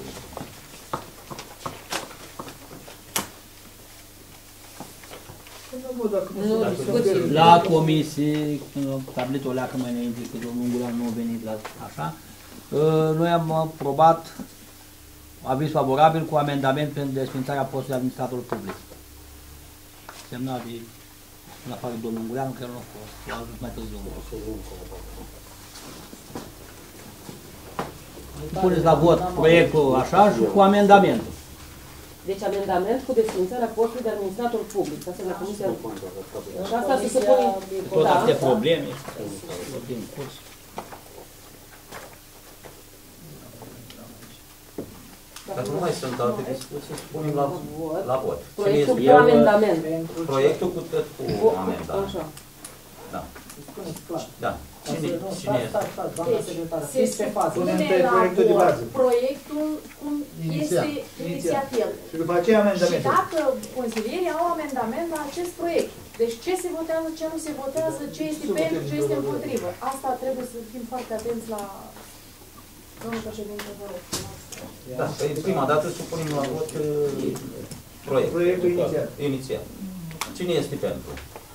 La comisie, tabletul leacă mai înainte, că domnul Ungurean nu a venit la așa, noi am aprobat aviz favorabil cu amendament pentru desfințarea postului administrator public. Semnat de, în afară de domnul Ungurean, că nu a fost, a ajuns mai târziu. Puneți la vot proiectul așa și cu amendamentul. Deci amendament cu desfințarea postului de administrator public. Asta e la comisia. Și asta se supune... Tot atâtea probleme. Din curs. Dacă nu mai sunt alte discuții, spunem la, la vot. Proiectul cu amendament. Proiectul cu tot cu amendament. Așa. Da. Da. Cine, cine este? Se spune la vot proiectul cum este inițiativ. Și după aceea amendament. Și dacă consilierii au amendament la acest proiect, deci ce se votează, ce nu se votează, ce este pentru, ce este împotrivă. Asta trebuie să fim foarte atenți la... Domnul președinte, vă rog. Da, păi prima dată supunem la vot proiectul. Proiectul inițial. Inițial. Cine este pentru?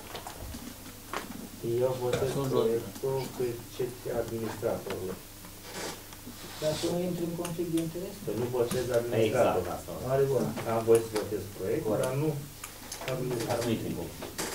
Eu votez proiectul cu excepția administratorului. Dar să nu intri în conflict de interes? Să nu votez administratorul. Are bun. Am voie să votez proiectul, dar nu administratorul.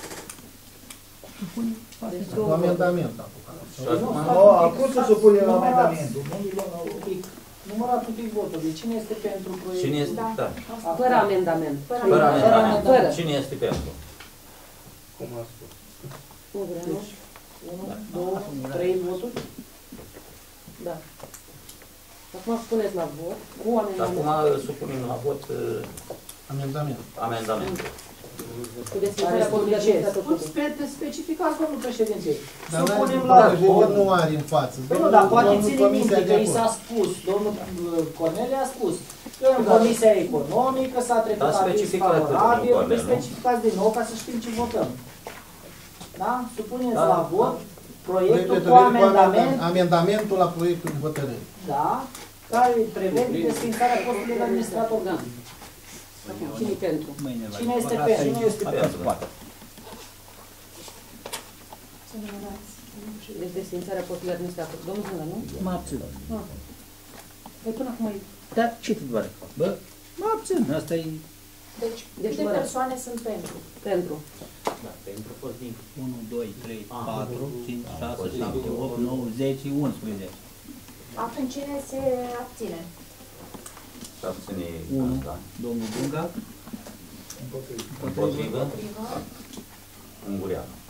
Cu amendament. Acum să supunem la amendamentul. Numărat tuturor voturile. Cine este pentru proiect? Cine este? Da. Da. Fără amendament. Fără Fără amendament. amendament. Cine este pentru? Cum a spus? Nu vrea, nu? unu, doi, trei voturi? Da. Acum spuneți la vot cu amendament. Acum supunem la vot uh, Amendament. amendamentul. Cu desfințarea postului de administrator. Specificați, domnul președinte. Dar Supunem la la vot. nu are în față. Păi nu, dar poate Domnul ține Comisia minte de că i acord. s-a spus, domnul Cornele a spus, că în Comisia Economică s-a trecut Da, aviz specificat, favorabil, domnul deci Cornel, nu? specificați din nou ca să știm ce votăm. Da? Supuneți Da. la vot proiectul Proiectul cu de amendament, Amendamentul la proiectul de hotărâre. da, care prevede desfințarea postului de administrator. Da. Cine pentru? Cine este pentru? Cine este pentru? Să numărați. Deci desfințarea postului de administrator. Domnul Zână, nu? Mă abțin. Ah. Păi până acum e... Da, ce te doare? Bă, mă abțin. Asta e Deci, Deci câte numărați. persoane sunt pentru? Pentru. Da, pentru fost din unu, doi, trei, patru, cinci, șase, șapte, opt, nouă, zece, unsprezece. Atunci cine se abține? Și abține unu, da. domnul Dunga. Împotrivă. Ungureanu.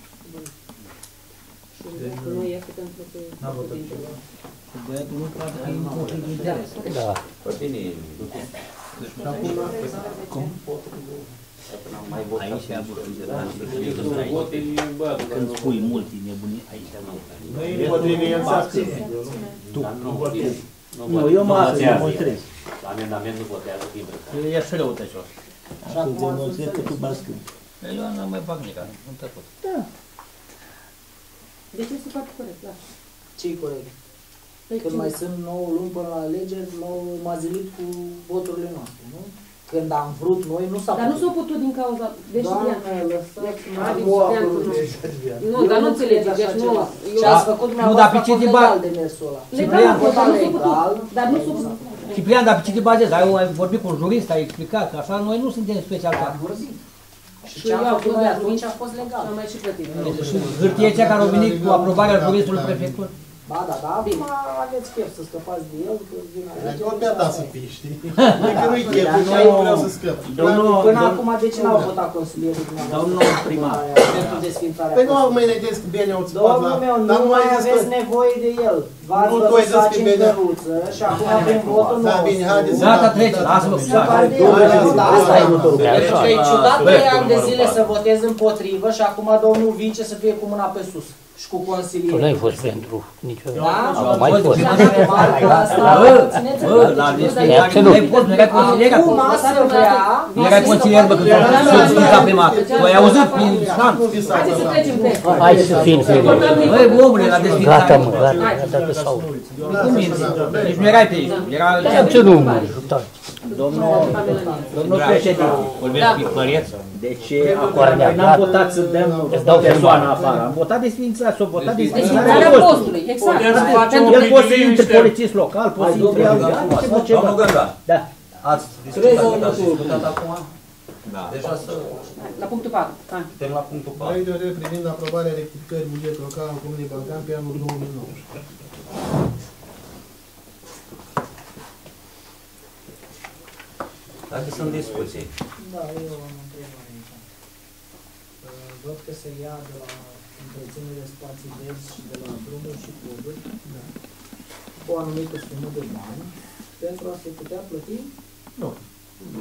Și nu este pentru că... N-a votat. Și băiatul nu poate că e un conflict de interes. Da. Păi bine, Cum? mai votat. Aici a votat de la Vot e băiatul. când spui mult, e nebunie, aici a Nu e împotrivă, el se abține. Tu. Nu, Nu, eu mă abțin, demonstrez. amendament nu votează din E și rău tăcios. Tu demonstrezi că tu bască. Eu nu mai fac nici, nu te pot. Da. Deci este foarte corect, da. ce-i corect? Păi Când cine? mai sunt nouă luni până la alegeri, m-au mazilit cu voturile noastre, nu? Când am vrut noi, nu s-a Dar nu putut. s-a putut din cauza... Deci, Doamne, Diana, lăsați-mă. Adi, Nu a Diana, vrut nu. exagerat. Nu, Eu dar nu nu înțelegi, cred deci așa nu... ceva. eu- Ce ați făcut Nu, dumneavoastră dar pe a ce fost de legal ba- demersul ăla. Legal a fost, dar nu s-a putut. Legal. Dar nu s-a putut. Ciprian, dar pe ce te bazezi? Ai, ai vorbit cu un jurist, ai explicat că așa noi nu suntem specialitate. Am vorbit. Și Și ce am eu făcut am noi fost atunci a fost legal. Am mai și plătit. Și hârtie cea care a venit cu aprobarea juristului prefectului. Ba da, dar acum aveți chef să scăpați de el, că vin Adică ori mi-a dat să fii, știi? Adică nu-i chef, nu vreau să scăp. Domnul- Până domn- acum, de ce n-au votat consilierii dumneavoastră? Domnul primar. Pentru desfințarea Păi nu postului? mă înedesc bine au țipat la... Domnul meu, Dar nu mai zis aveți că- nevoie de el. V-ați Nu văzut voi să zis că faceți bine. căruță și acum prin votul Da, bine, haideți nostru. să- Gata, trece, lasă-mă cu Se sac. pare de el. Da, asta e. Deci că e ciudat trei ani de zile să votez împotrivă și acum domnul vice să fie cu mâna pe sus și cu consiliere. Tu n-ai fost pentru niciodată. Da? Am mai fost. Bă, bă, la desfințare nu ai fost, nu erai consilier acum. Acum se vrea... Nu erai consilier, bă, când s-a desfințat prima dată. Tu ai auzit prin șanț. Haideți să trecem pe... Hai să fim serioși. Băi, omule, la desfințare. Gata, mă, gata, gata că s-au. Cum minți? Deci nu erai pe aici. Era... Ce nu mă ajutat? Domnul, domnul președinte, vorbesc Da. pe păreț. Deci, acum Cornea, noi n-am gata. votat să dăm Îți dau persoana filmare. afară. Am votat desfințarea, s-a votat Desfințarea desfințarea postului, exact. Putem să facem El o poate să privire intre niște- polițist local, poate să intre alții, ce vor ceva. Domnul Gânga, Da. ați discutat, ați discutat acum? Da. Deja să La punctul patru. Hai. suntem la punctul patru. Proiect de hotărâre privind aprobarea rectificării bugetului local al Comunei Balcan pe anul două mii nouăsprezece. Dacă sunt discuții. Da, eu am o întrebare aici. Uh, Văd că se ia de la întreținere spații verzi și de la drumuri și poduri o anumită sumă de bani pentru a se putea plăti? Nu. Nu.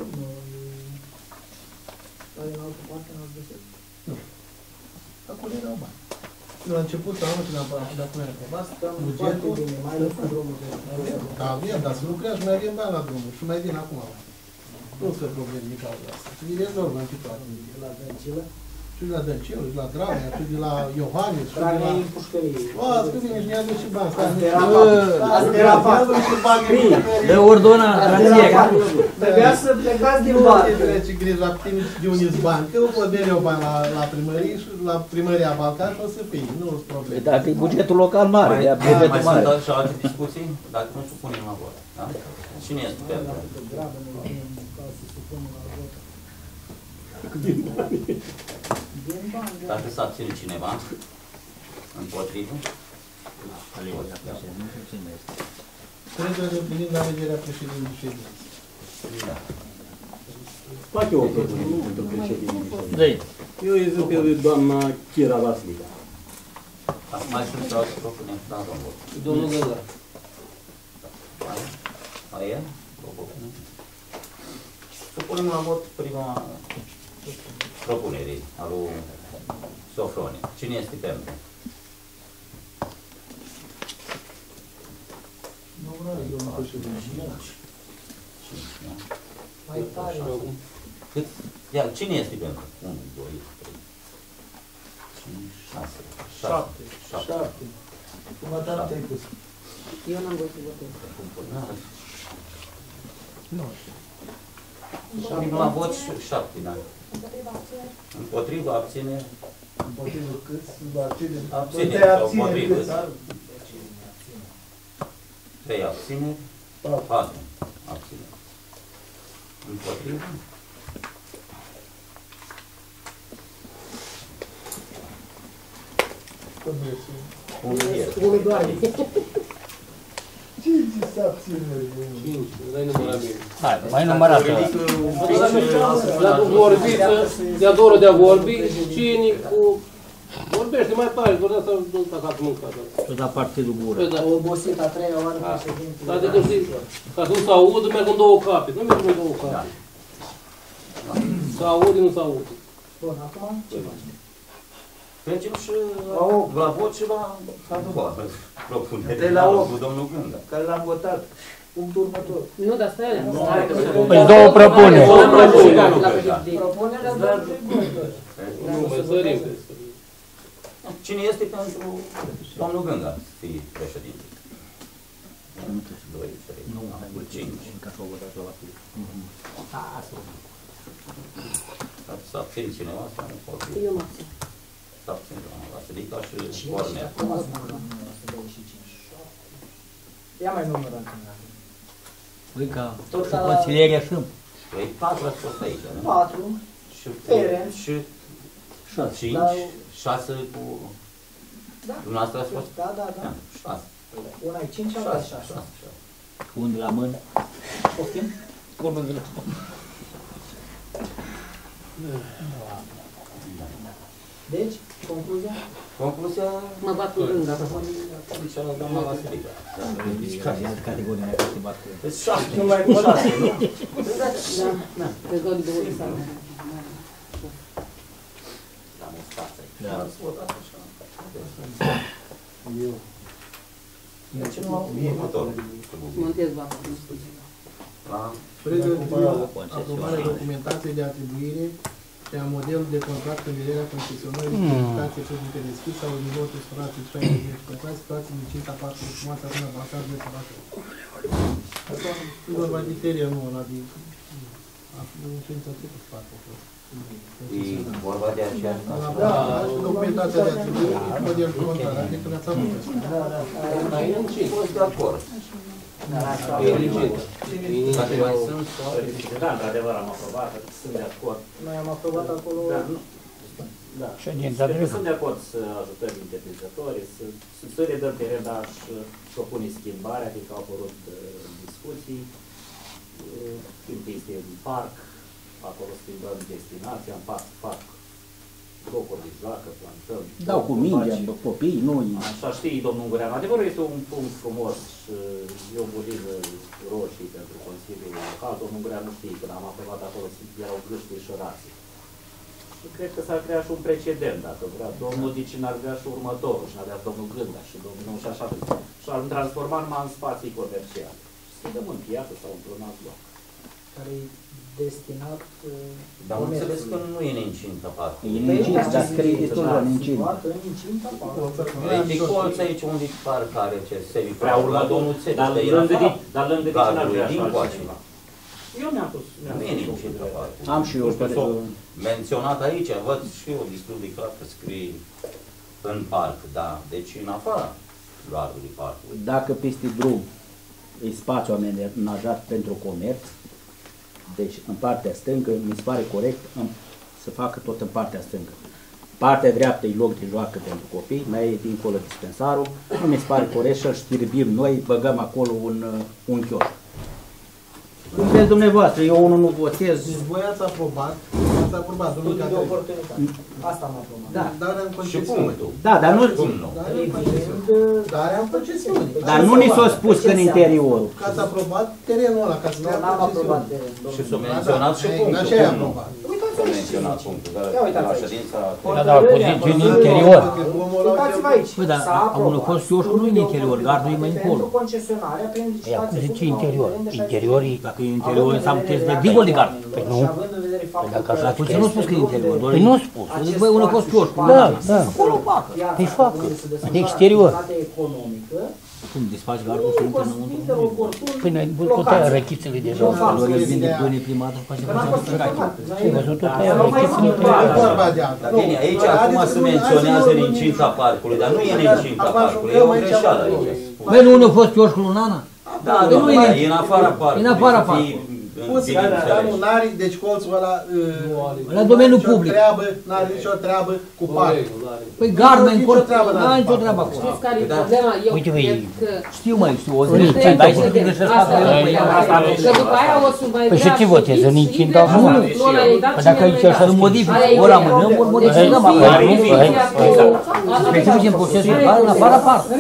Care în altă parte n-ați găsit? Acolo erau bani. La început, la anul când am dat cum era aprobat, Stăm foarte bugetul... bine, mai ales cu drumul de Da, avem, dar să lucrăm și mai avem bani la drumuri și mai vin acum bani. Nu sunt probleme din cauza asta. Și îi rezolvă în situație. de la Dăncilă. Și de la Dăncilă, și de la Dragnea, și de la Iohannis, și de la... Dragnea e în pușcărie. O, azi că vine și ne aduce și bani. Stai, Azi nu- era Bă, fapt. Azi era fapt. ne aduce bani în pușcărie. De ordona tranție, ca Trebuia să plecați din Nu bani. te trece grijă la tine de unde bani, că eu pot mereu bani la, la primărie și la primăria Balcan și o să fie, nu sunt probleme. Dacă e bugetul local mare, Mai, e mai bugetul mare. sunt și alte discuții? Dacă nu supunem la vot. Da? Cine este pentru? Dacă grabă ne vine ca să supunem la vot. Din bani, da. Dacă s-a ținut cineva împotrivă? Proiectul privind alegerea președintelui ședinței. Fac eu o propunere pentru președinte. Eu îi zic pe doamna Chira Vasilica. Mai sunt alte propuneri? Da, domnul. Domnul Găzar. Mai, mai e? O propunere? Supunem la vot prima propunere a lui Sofronie. Cine este pentru? Nu vreau, domnul președinte. Mai tare. Cât? Ia, cine este pentru? unu, doi, trei, cinci, șase. Șapte. Șapte. Jumătate ai pus. Eu n-am voie să votez. Nu. Prima la vot șapte, da. Împotriva, abține. Împotriva câți? Abține. Abține sau împotriva. Trei abține. Patru abține. Împotriva. Unul doar. Cinci se abține. Cinci, dai numărat bine. Hai, mai numărat. Dacă vorbiți, de-a doră de-a vorbi, cine cu... Vorbește mai tare, doar de asta nu dacă ați mâncat. Tu da partidul gură. A obosit a treia oară președinte. Adică știi, ca să nu se audă, merg în două cape. Nu merg în două cape. Se aude, nu se aude. Bun, acum ce facem? Trecem și la vot și la a doua propunere. De la opt. Cu domnul Gânga. Care l-am votat. Punctul următor. Nu, dar stai alea. Păi două propuneri. Propunerea doamnei Gândăr. Nu, mai sărim. Cine este pentru domnul Gânga să fie președinte? doi, trei, cinci. S-a abținut cineva sau nu poate? Eu mă abțin. S-a abținut doamna Vasilica și Cornel. Ia mai numărăm. Păi ca consilierea și Păi patru ați fost aici, nu? Patru. Și Ferenc. și cinci, șase cu... Da. Dumneavoastră ați fost? Da, da, da. Șase. Una e cinci, alta e șase. unde la mână. Poftim? Cum de la Deci, concluzia? Concluzia... Mă bat cu gânga. Deci, doamna Vasilica. Deci, care e categoria aia care te bat cu? Deci, șase, nu mai cu șase, nu? Da, da. Pe două de două de sală. Am o stață aici. Da. Ați votat așa. Eu. Deci, nu următorul. Montez bapa. La... Aprobarea documentației de atribuire și a modelului de contract în vederea concesionării de licitație publică deschisă sau din votul explorației treizeci de exploatații, situații din cinta patru frumoasă până basat de săracă. Asta e vorba de terenul nu, ăla de... Acum cinta trecut patru. E vorba de aceeași casă? Da, documentația de atribuire, modelul de contract, adică ne-ați avut asta. Da, da. Am fost de acord. E legit. Dacă mai sunt... Da, într-adevăr am aprobat, sunt de acord. Noi am aprobat acolo... Da, nu. Da. Sunt de acord să ajutăm întreprinzătorii, să, să, să le dăm teren, dar aș propune schimbarea, fiindcă au apărut uh, discuții. Uh, Fiindcă este un parc, acolo schimbăm destinația, în parc fac locuri de joacă, plantăm. Dau cu mingea, copii, nu... Așa știi, domnul Ungureanu, adevărul este un punct frumos și e o bulină roșii pentru Consiliul Local. Domnul Ungureanu știe, când am aprobat acolo, erau gâșturi și rații. Și cred că s-ar crea și un precedent, dacă vrea. Domnul Dici n-ar vrea și următorul, și n-ar vrea domnul Gânda și domnul și așa. Și ar transforma numai în spații comerciale. Și să în piață sau într-un alt loc. Care e destinat... Dar am înțeles că nu e neîncintă parcul. E neîncintă, dar scrie destul de neîncintă. E de colț aici unde parc are ce se vrea urla domnul Țeviș. Dar lângă de ce n-ar vrea așa? Eu mi-am pus. Nu e neîncintă parcul. Am și eu părere. Menționat aici, văd și eu destul de clar că scrie în parc, da, deci în afara gardului parcului. Dacă peste drum e spațiu amenajat pentru comerț, deci în partea stângă, mi se pare corect să facă tot în partea stângă. partea dreaptă e loc de joacă pentru copii, mai e dincolo dispensarul, nu mi se pare corect să-l știrbim noi, băgăm acolo un, un chioșc. Cum vedeți dumneavoastră, eu unul nu votez. Deci voi ați aprobat, ați aprobat, domnul Studiu de Caterin. oportunitate. Asta am aprobat. Da, dar în concesiune. Da, dar nu... Dar în concesiune. Dar nu ni s-a spus că în interiorul. Că ați aprobat terenul ăla, ca să ne N-am aprobat terenul. Și s-a menționat și punctul. Așa e aprobat. S-a menționat punctul, dar la ședința... Da, da, poziție în interior. Uitați-vă aici. Păi, dar acum nu fost chioșcul nu în interior, gardul e mai încolo. Pentru concesionarea, prin Păi, acum licitație zice interior. publică, Interior e, Dacă e interior, înseamnă că este dincolo de gard. Păi nu. Păi dacă așa Atunci nu spus că e interior. Păi nu spus. Zici, băi, unul a fost chioșcul. Da, da. Păi facă. În exterior. Cum, desfaci gardul și intră înăuntru? Păi noi văzut tot aia răchițele de jos. Lor îl vinde pâine prima dată, face Ai văzut tot aia răchițele de jos. Bine, aici acum se menționează în incinta parcului, dar nu e în incinta parcului, e o greșeală aici. Băi, nu unde a fost chioșcul în Ana? Da, domnule, e în afara parcului. E în afara parcului. Poți să nu n-are, deci colțul ăla La domeniul public. N-are nicio treabă cu parcul. Păi gardul în cort, n-are nicio treabă acolo. Știți care e problema? Eu Uite, cred că... știu mai, știu, o zi, dar să te găsesc acolo. Că după aia o să mai Păi și ce votezi, în incinta acum? Păi dacă aici așa se modifică, ori amânăm, ori modificăm acolo. Păi să ducem procesul verbal în afara parcului.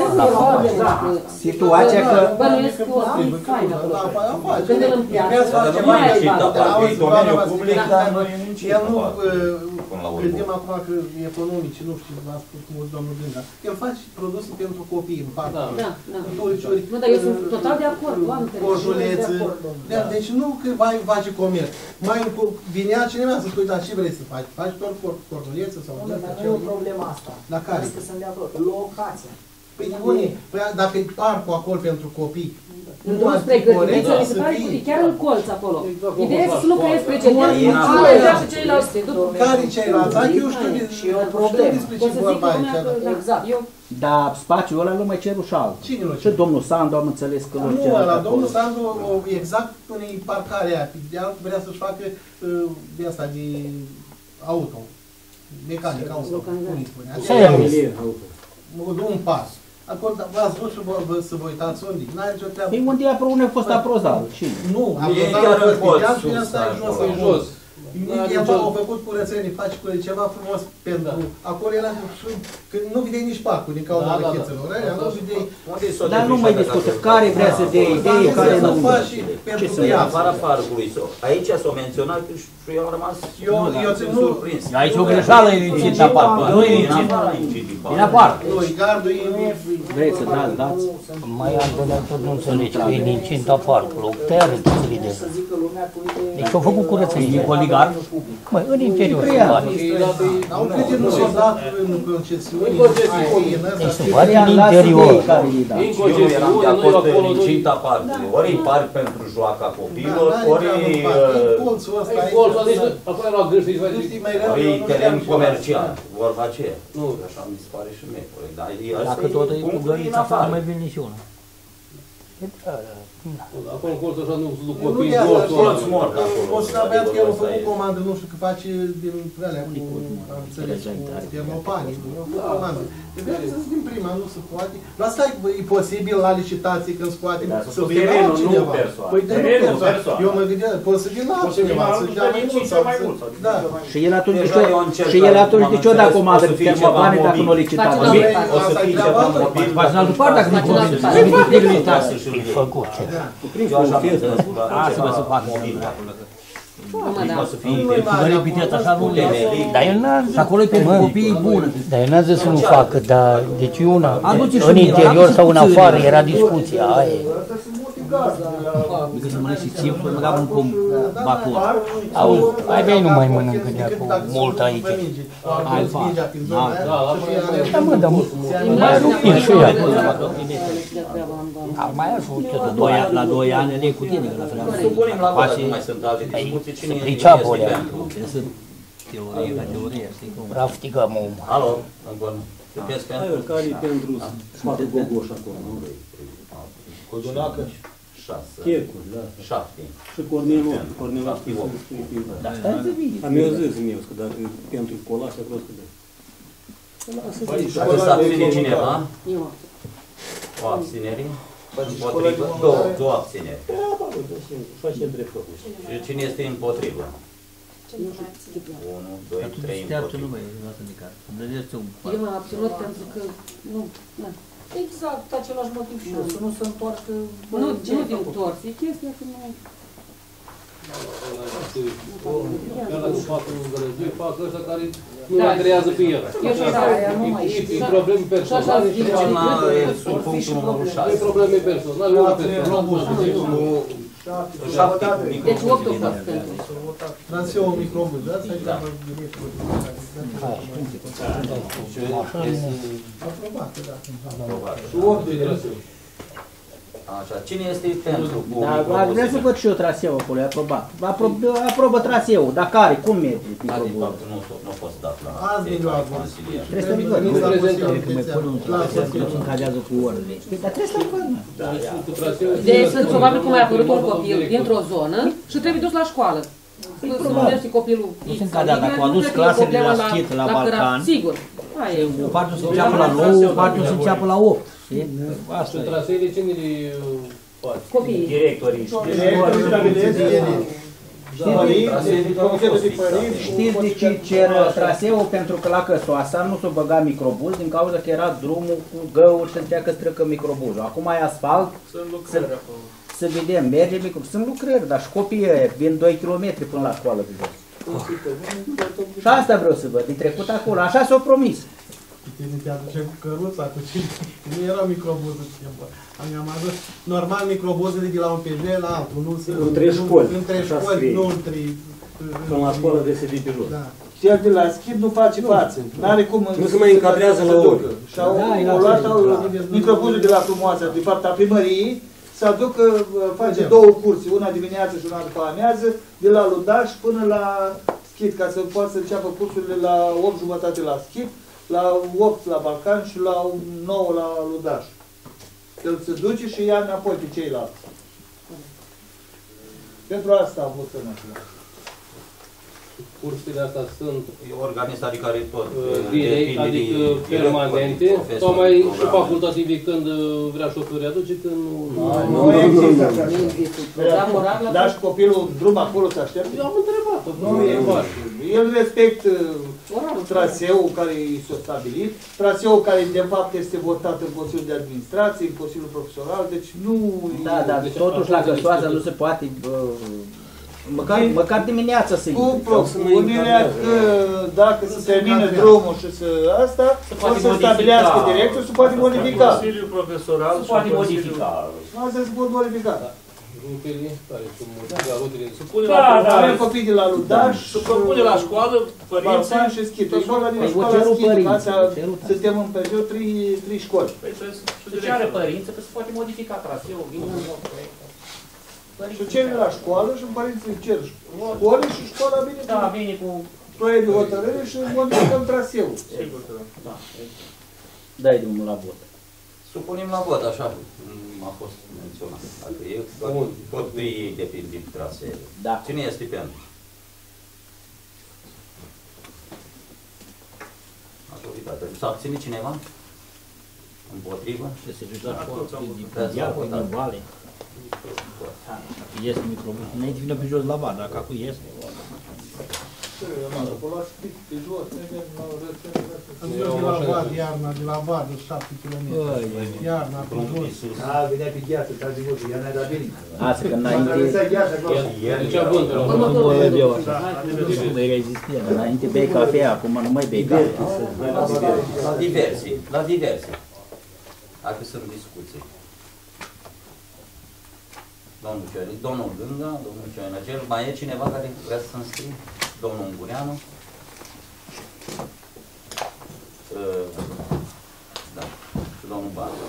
Situația că... Bănuiesc că o să fie fain acolo. Când îl împiață, Dar nu e incinta parcului, e domeniul public, dar nu e în El incinta nu, parcului. gândim acum că economici, nu știu, v-a spus mulți domnul Dânga, el face produse pentru copii în parc. Da, da. Dulciuri, Nu, dar eu sunt total de acord, oameni. cojulețe. Deci nu că vai face comerț. Mai vinea cineva să spui, dar ce vrei să faci? Faci doar cojulețe sau... Nu, dar nu e o problemă asta. La care? Că sunt de acord. Locația. Păi bune, dacă e parcul acolo pentru copii, În drum spre Gârdiță, mi se pare că e chiar în colț acolo. Ideea este să nu creezi precedent, nu deja și ceilalți. Care ceilalți? Eu știu despre ce vorba aici. Exact. Dar spațiul ăla l-a mai cerut și altul. Cine l-a cerut? Și domnul Sandu am înțeles că l-a Nu, cerut la acolo. domnul Sandu, exact până e parcarea aia, de altul vrea să-și facă de asta, de auto, mecanic auto, cum îi spune? Un pas. Acolo v-ați vrut să vă, să vă uitați unde? N-are nicio treabă. Păi unde, unde a fost aprozarul? Cine? Nu, aprozarul a fost ideal și asta e jos. E jos. El a făcut curățenie, face ceva frumos pentru... Acolo era... Când nu vedeai nici parcul din cauza răchețelor. Nu vedeai... Dar nu mai discută. Care vrea să dea idei, care nu... Ce să ia afara parcului? Aici s-a menționat și eu am rămas surprins. Aici o greșeală e incinta parcului. Nu e incinta. E în afară. Nu, gardul e... Vrei să dați, dați? Mai am doar tot nu înțelegi că e în incinta parcului. Tăia răchițele de jos. Deci au făcut curățenie. E oligar? Măi, în interior se bate. Dar un prieten nu s-a dat în concesiune. Deci se bate în interior. Eu eram de acord în incinta parcului. Ori e parc pentru joaca copiilor, ori colțul ăsta. Colțul ăsta, acolo era gârști, ori e teren comercial, vorba aceea. Nu, așa mi se pare și mie. Dacă tot e cu gărița, nu mai vine nici una. Acolo în colțul așa nu sunt Nu copii, de asta, colț mort acolo. o să avea că el a făcut comandă, nu știu, că face din alea cu, am înțeles, cu termopanii, a făcut comandă. Trebuie să zic din prima, nu se poate. La asta e posibil la licitație când scoate să vină altcineva. Păi de nu persoană. Eu mă gândeam, poate să vină altcineva, să dea mai mult sau să... Da. Și el atunci de ce și el atunci de ce o da comandă de termopanii dacă nu licitație? O să fie ceva mobil. Faci în altă parte dacă nu poți. Nu e licitație. E făcut. Eu așa mi-am zis, Asta să facă mobil acolo. Nu, să fie Vă repiteți așa, nu e. Dar el n-a zis. Acolo e pentru copii bună. Dar el n-a zis să nu facă, dar deci una, în interior sau în afară era discuția aia. Adică să mănânci și țip, să măgam un cum batua. Auzi, ai vei nu mai mănâncă de acum mult aici. Hai, fac. Da, mă, dar mai rupin și ea. Ar mai ajută. La doi ani ele cu tine, că la fel. Supunem la vot, nu mai sunt alte discuții. Cine priceapă este alea. pentru? Teorie ca teorie, știi cum? Raftigăm om. Alo, Angon. Te piezi pentru? Care e pentru sfatul Gogoș acolo, nu? Codunacă? Șase. Checuri, da. Șapte. Și Cornelu, Cornelu. Șapte, opt. Am eu zis, eu, că dacă pentru colaș, acolo că Dacă s-a abține cineva, Eu. o abținere, împotrivă, două, două abțineri. Și cine este împotrivă? unu, doi, trei împotrivă. Eu m-am abținut pentru că nu, na. Exact același motiv și eu, să nu se întoarcă... Nu, nu din tors, e chestia că nu... Chiar dacă fac un gălăgie, fac ăștia care nu mai creează pe el. E probleme personale și sub punctul numărul șase. E probleme personale, nu personale. Deci opt au fost pentru. Traseul microbuz, da? Să-i dăm aprobat, da. Și opt de traseu. Așa, cine este pentru? Da, vreau să văd și eu traseul acolo, e aprobat. Aprobă, aprobă traseul, dar care, cum merge? Nu a fost dat la consilier. Trebuie să-mi văd, nu trebuie că mai pun un traseu, că nu se încadează cu orele. Dar trebuie să-l văd, mă. Deci, probabil cum a apărut un copil dintr-o zonă și trebuie dus la școală. Să copilul nu se încadea, dacă au adus clasele la schit, la Balcan, sigur. O parte o să înceapă la nouă, o parte o să înceapă la opt. Asta e. Traseele cine le face? Copiii. Directorii. Știți de ce cer traseul? Pentru că la Căsoasa nu s-o băga microbuz din cauza că era drumul cu găuri și înțea că străcă microbuzul. Acum e asfalt. Sunt lucrări acolo. Să vedem, merge microbuz. Sunt lucrări, dar și copiii ăia vin doi kilometri până la școală pe jos. Și asta vreau să văd, din trecut acolo. Așa s-o promis. Tine te aduce cu căruța, cu cine? Nu era microbuzul. Am adus normal microbuzele de la un P J la altul. Între școli. Între școli, nu între... Până la școală de sedit pe jos. Cel de la schid nu face față. N-are cum... Nu se mai încadrează la ori. Și au luat microbuzul de la Frumoasa, de partea primăriei, să aducă, face două curse, una dimineață și una după amiază, de la Ludaș până la Schid, ca să poată să înceapă cursurile la opt jumătate la Schid, la opt la Balcan și la nouă la Ludaș. El se duce și ia înapoi pe ceilalți. Pentru asta a fost în așa. Cursele astea sunt organizate care tot direct, adică permanente, sau mai și facultative când vrea șoferul aduce, când nu... Nu există așa. Dar și copilul drum acolo să aștepte? Eu am întrebat-o. El respectă traseul care i s-a stabilit, traseul care de fapt este votat în Consiliul de Administrație, în Consiliul Profesional, deci nu... Da, dar totuși la Căsoasa nu se poate... Măcar, măcar dimineața să-i... Cu propunerea că dacă se termină drumul și să asta, poate să stabilească directul, se poate modifica. Consiliul Profesoral se poate modifica. Asta se poate modifica. Rutele, care sunt modifica rutele. Avem copii de la Ludaș, se propune la școală, părinții... Balcan și Schid. E vorba de școala Schid, asta suntem în perioadă trei școli. Și ce are părinții, că se poate modifica traseul, vine un nou proiect. Și cere la școală și părinții îi cer școală și școala vine da, cu vine cu proiect de hotărâre și modificăm traseul. Sigur că da. Dai drumul la vot. Supunem la vot, așa a fost menționat. Dacă e, tot pe ei depind din trasee. Da. Cine este pentru? Majoritate. S-a abținut cineva? Împotrivă? Să se duce la școală, din Iarcă, din Vale. Ies microbuzul, înainte vine pe jos la bar, dacă acum ies. De la Vad, iarna, de la Vad, șapte kilometri. Iarna, pe jos. A, venea pe gheață, ca de mult, iarna era bine. Asta, că înainte... Nu mai rezistia, înainte bei cafea, acum nu mai bei cafea. La diversi, la diversi. Dacă sunt discuții. Domnul Cioric, domnul Gânga, domnul Cioricel, mai e cineva care vrea să se înscrie? Domnul Ungureanu? Da, și domnul Bară.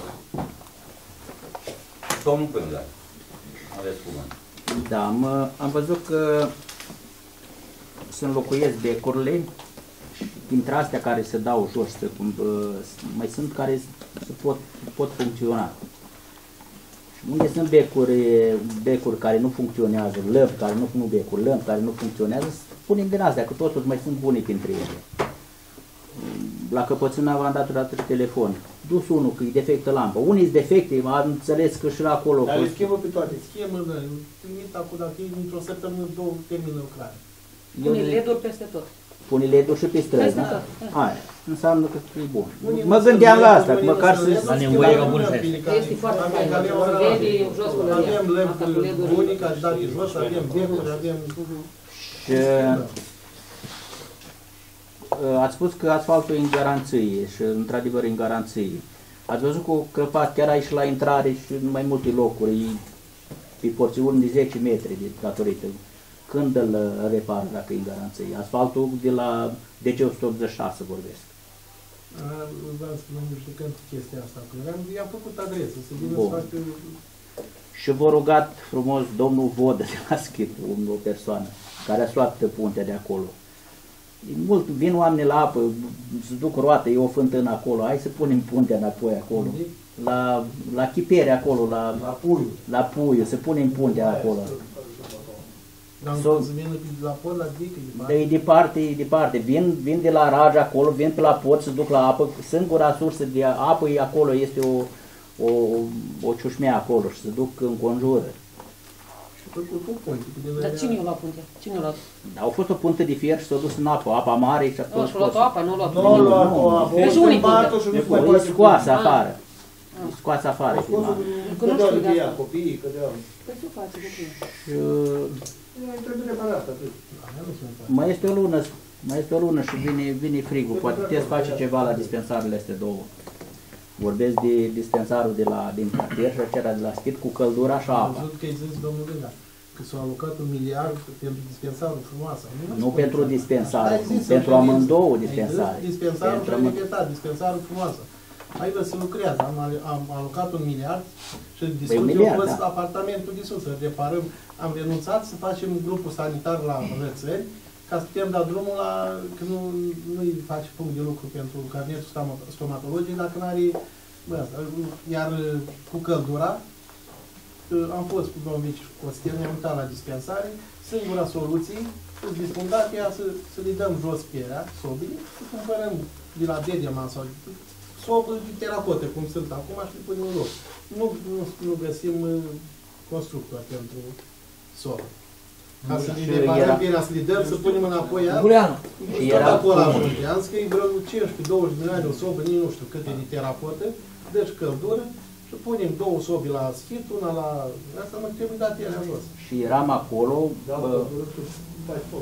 Domnul Gânga, aveți cuvânt. Da, am, am văzut că se înlocuiesc becurile, dintre astea care se dau jos, mai sunt care se pot, pot funcționa. Unde sunt becuri, becuri care nu funcționează, lămpi care nu, nu becuri, lămpi care nu funcționează, punem din astea, că totuși mai sunt bune printre ele. la căpățâna v-am dat odată telefon. Dus unul că e defectă lampă. Unii sunt defecte, am înțeles că și la acolo. Dar le schimbă pe toate. Schimbă, da, trimit acum, dacă e într-o săptămână, două, termină lucrarea. Pune L E D-uri peste tot. Pune L E D-uri și pe străzi, da? Tot, da. Aia, înseamnă că e bun. Mă gândeam la asta, măcar să... La nevoie ca bun Este foarte fain. L E D jos cu L E D. Avem lemn bunic, aș da jos, avem becuri, avem... Și ați spus că asfaltul e în garanție și într-adevăr e în garanție. Ați văzut că crăpat chiar aici la intrare și în mai multe locuri, pe porțiuni de zece metri de datorită. Când îl repară dacă e în garanție? Asfaltul de la D G o sută optzeci și șase vorbesc. Vreau să nu știu când chestia asta. I-am făcut adresă, să vină să facă... Și v-a rugat frumos domnul Vodă de la Schip, o persoană, care a luat puntea de acolo. Mult, vin oameni la apă, se duc roate, e o fântână acolo, hai să punem puntea înapoi acolo. La, la chipere acolo, la, la puiu. La puiu, să punem puntea acolo. Dar so, să vină la pod, la dică, e departe, e departe. Vin, vin de la Raj acolo, vin pe la pod, se duc la apă. Singura sursă de apă e acolo, este o, o, o ciușmea acolo și se duc în conjură. Dar cine i-a luat puntea? Cine i-a luat? Au fost o puntă de fier și s-a dus în apă, apa mare și a Nu, și-a luat o apă, nu a luat Nu a luat o apă. Deci unii puntea? E scoasă afară. E scoasă afară. Cădeau de ea, copiii, cădeau. Păi ce faci cu tine? Mai este o lună, mai este o lună și vine, vine frigul. Poate puteți face ceva la dispensarele astea două. Vorbesc de dispensarul de la, din cartier și acela de la Schit cu căldura și apă. Am văzut că ai zis, domnul Gânda, că s-a alocat un miliard pentru dispensarul frumoasă. Nu pentru dispensarul, pentru amândouă dispensare. Dispensarul și repetat, dispensarul frumoasă. Aici se lucrează, am, am alocat un miliard și discuție a fost da. Apartamentul de sus, să reparăm. Am renunțat să facem grupul sanitar la Rățări, ca să putem da drumul la, că nu, nu-i face punct de lucru pentru carnetul stomatologiei, dacă nu are, bă, iar cu căldura, am fost cu domnul Vici Costel, ne-am uitat la dispensare, singura soluție, îți dispundat ea să, să le dăm jos pierea, sobile, să cumpărăm de la Dedeman sau sobă de teracotă, cum sunt acum, și le punem în loc. Nu, nu, nu găsim constructor pentru sobă. Ca să le reparăm pierea, să le dăm, să punem înapoi ea. Tot acolo ajunge. Am zis că e vreo cincisprezece douăzeci de milioane o sobă, nici nu știu câte de teracotă, deci căldură, și punem două sobi la Schit, una la... Asta mă trebuie dat ele jos. Și eram acolo... Da, bă, faci foc.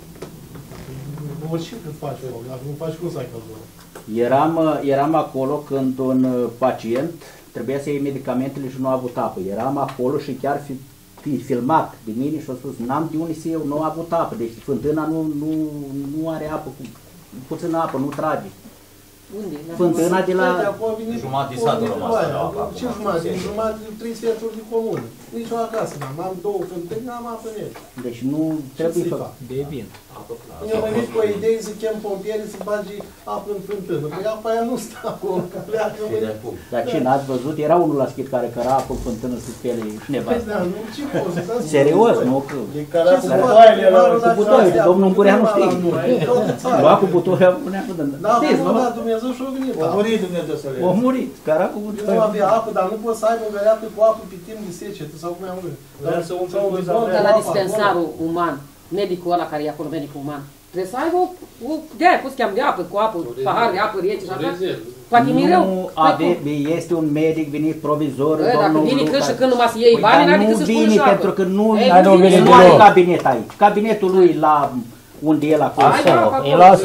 Orice când faci foc, dacă nu faci cum să ai căldură. Eram, eram acolo când un pacient trebuia să iei medicamentele și nu a avut apă. Eram acolo și chiar fi, fi filmat de mine și a spus, n-am de unde să iau, nu a avut apă. Deci fântâna nu, nu, nu are apă, puțină apă, nu trage. Unde? Fântâna de la... Jumătate satul rămas fără apă. Ce jumătate? Jumătate, trei sferturi de comună. Nici o acasă n-am. Am două fântâni, n-am apă în ele. Deci nu trebuie să... De bine. Eu mă venit cu o idee să chem pompieri să bagi apă în fântână. Păi apa aia nu stă acolo, că pleacă. Dar ce, n-ați văzut? Era unul la Schit care căra apă în fântână să spele și nevastă. Da, nu, ce poți? Serios, nu? E căra cu butoaile la... Cu butoaile, domnul Ungureanu știe. Lua cu butoaile, punea fântână. Da, nu, da, Dumnezeu și-a venit. O murit Dumnezeu să le O murit, căra cu butoaile. Nu avea apă, dar nu poți să ai o găleată cu apă pe timp de secetă sau cum am văzut. Dar la dispensarul uman, medicul ăla care e acolo, medicul uman, trebuie să aibă o, o de-aia pus cheam de apă, cu apă, pahar de apă rece și așa. Poate mereu. Nu ave, este un medic venit provizor, e, domnul dacă vine când și când numai să iei păi, bani, n-are decât să-și pune și apă. Pentru că nu, Ei, nu, vine, nu are cabinet aici. Cabinetul lui la unde e el acolo. Îi lasă.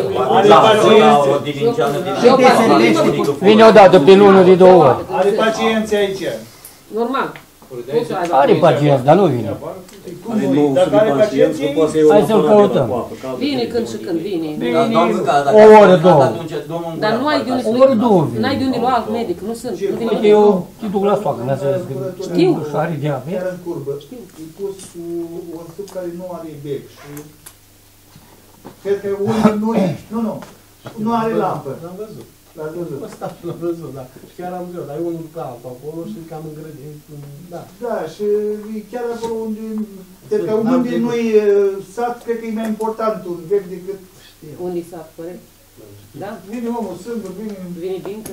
Vine odată pe lună de două ori. Are pacienți aici. Normal. Are pacienți, dar nu vine. Dacă are pacienți, hai să-l căutăm. Vine când și când vine. O oră, două. Dar nu ai de unde O oră, două vine. N-ai de unde lua alt medic, nu sunt. Uite, eu te duc la soacră, mi-a zis că știu. Și are diabet. Chiar în curbă, știu, e pus cu un stup care nu are bec și cred că unul nu e, nu, nu, nu are lampă. L-am văzut. L-ați văzut? L-am văzut, da. Și chiar am văzut, dar e unul ca altul acolo și cam îngrădit, da. Da, și chiar acolo unde, cred că unde nu e sat, cred că e mai important un vec decât... Unde e sat, corect? Da? Vine omul singur, vine... Vine Dincă.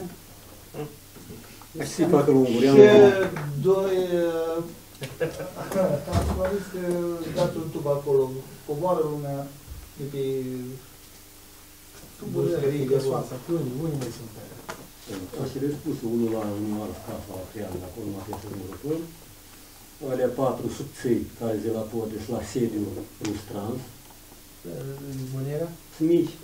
Și să-i facă lunguri. Și doi... Am zis că dați un tub acolo, coboară lumea de pe... Tuburile de soața, unii, unii mai sunt pe aia. A și răspus unul la unul alt casă la triangul, acolo nu a fost un lucru. Alea patru subței care de la pod, deci la sediu în strand. Bunierea? Sunt mici.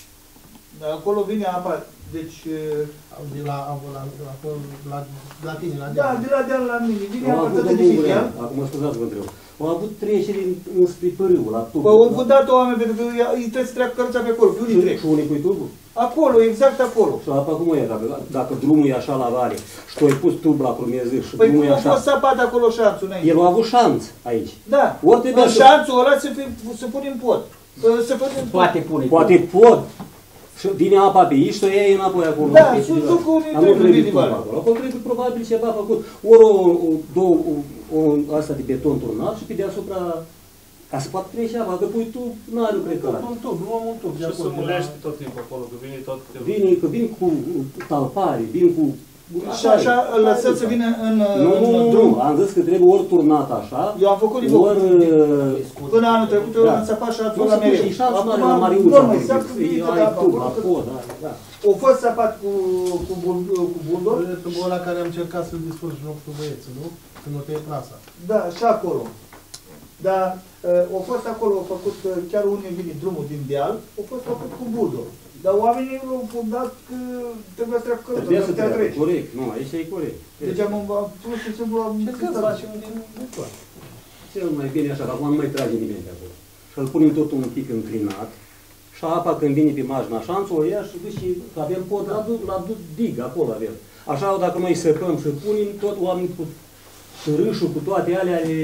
Dar acolo vine apa, deci... De la, la, acolo, la, la tine, la Da, de la deal la mine, vine apa tot de dificil. Acum scuzați vă întreb. Au avut treceri înspre pârâu, la tubul. Păi au dat oameni pentru că îi trebuie să treacă căruța pe acolo, pe unii trec. Și unii pui tubul? Acolo, exact acolo. Și apa cum e, dacă, dacă drumul e așa la vale și tu ai pus tub la prumeză și Păi drumul cum e a așa... fost sapat acolo șanțul înainte? El a avut șanț aici. Da, Ori în șanțul ăla să, fi, să punem pod. Să punem Poate pune. Poate pod. Și vine apa pe aici și o iei înapoi acolo. Da, și duc unii trebuie de vale. Acolo trebuie probabil ceva făcut. Ori o, o, două, o, o, asta de beton turnat și pe deasupra, ca să poată trece apa, că pui tu, n-are o crecare. Un tub, luăm un tub de Și acolo. să mulește tot timpul acolo, că vine tot... Vine, că vin cu talpari, vin cu... Și așa îl lăsăm să vină în, nu, în nu, drum. nu, am zis că trebuie ori turnat așa, eu am făcut ori... Până anul trecut eu am săpat șanțul ăla mereu. Și șanțul mare la Mariuța, ai tub, la pod, da. O fost săpat cu, cu, cu buldor? Tubul ăla care am încercat să-l distrug și nu cu băieții, nu? Când o tăie plasa. Da, și acolo. Dar au fost acolo, au făcut, chiar unii vine drumul din deal, au fost făcut cu buldor. Dar oamenii au dat că trebuie să treacă căruța, trebuie să te treacă, corect, nu, aici e corect. Deci am pus și simplu am... Ce că facem din bucur? Cel mai bine așa, că acum nu mai trage nimeni de acolo. Și îl punem tot un pic înclinat. Și apa când vine pe marginea șanțului, o ia și duci și avem pod la, la dig, acolo avem. Așa, dacă noi săpăm și punem, tot oamenii cu râșul, cu toate alea le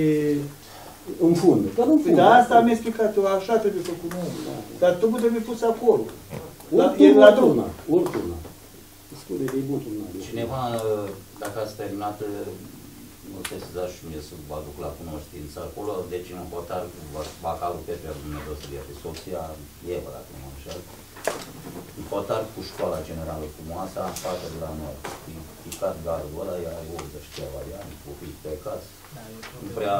înfundă. Că nu înfundă. Păi, dar asta am explicat eu, așa trebuie făcut, nu. Dar tubul trebuie pus acolo. Ori turnat, ori turnat. Scuze, e bun turnat. Cineva, dacă ați terminat, nu trebuie să dați și mie să vă aduc la cunoștință. Acolo, deci în hotar, bacalul Petre, Dumnezeu să fie soția Eva, dacă nu mă înșel. În hotar cu școala generală frumoasă, în față de la noi. Picat gardul ăla, ea are optzeci ceva de ani, copii plecați. Nu prea,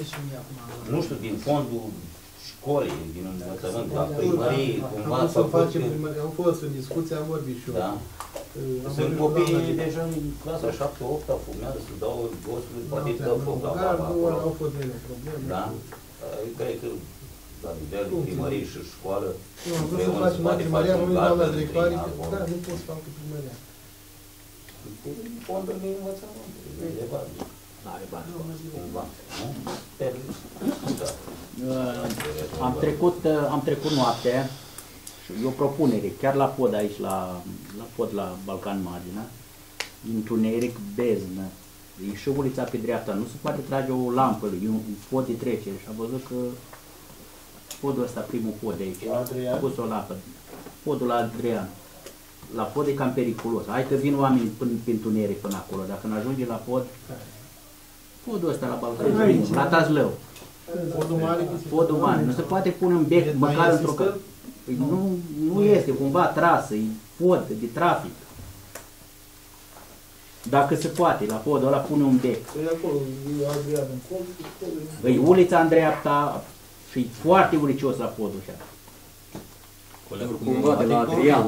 nu știu, din fondul școlii, din învățământ, la primărie, cumva să facem primărie, am fost în discuție, am vorbit și eu. Da. Sunt copii deja în clasa șapte opt, fumează, să dau două sute, poate îți dă foc la baba acolo. Au fost mele probleme. Da? Cred că la nivelul primăriei și școală, nu, am vrut să facem la primăria, am venit doamna directoare, da, nu pot să fac cu primăria. Fondul de învățământ, e bani. N-are bani. Cumva, nu? Am trecut, am trecut noaptea și e o propunere, chiar la pod aici, la, la pod la Balcan Marginea, întuneric, beznă, e și ulița pe dreapta, nu se poate trage o lampă, e un pod de trecere și am văzut că podul ăsta, primul pod de aici, a pus o lampă, podul la Adrian. La pod e cam periculos, hai că vin oamenii până pe întuneric până acolo, dacă nu ajunge la pod, podul ăsta la Balcan, la Tazlău. Podul mare, podul mare, nu se poate pune un bec măcar într-o că... Păi nu, nu este cumva trasă, e pod de trafic. Dacă se poate, la podul ăla pune un bec. Păi acolo, e Adrian în col, e ulița în dreapta și e foarte uricios la podul ăsta. Cumva de la Adrian,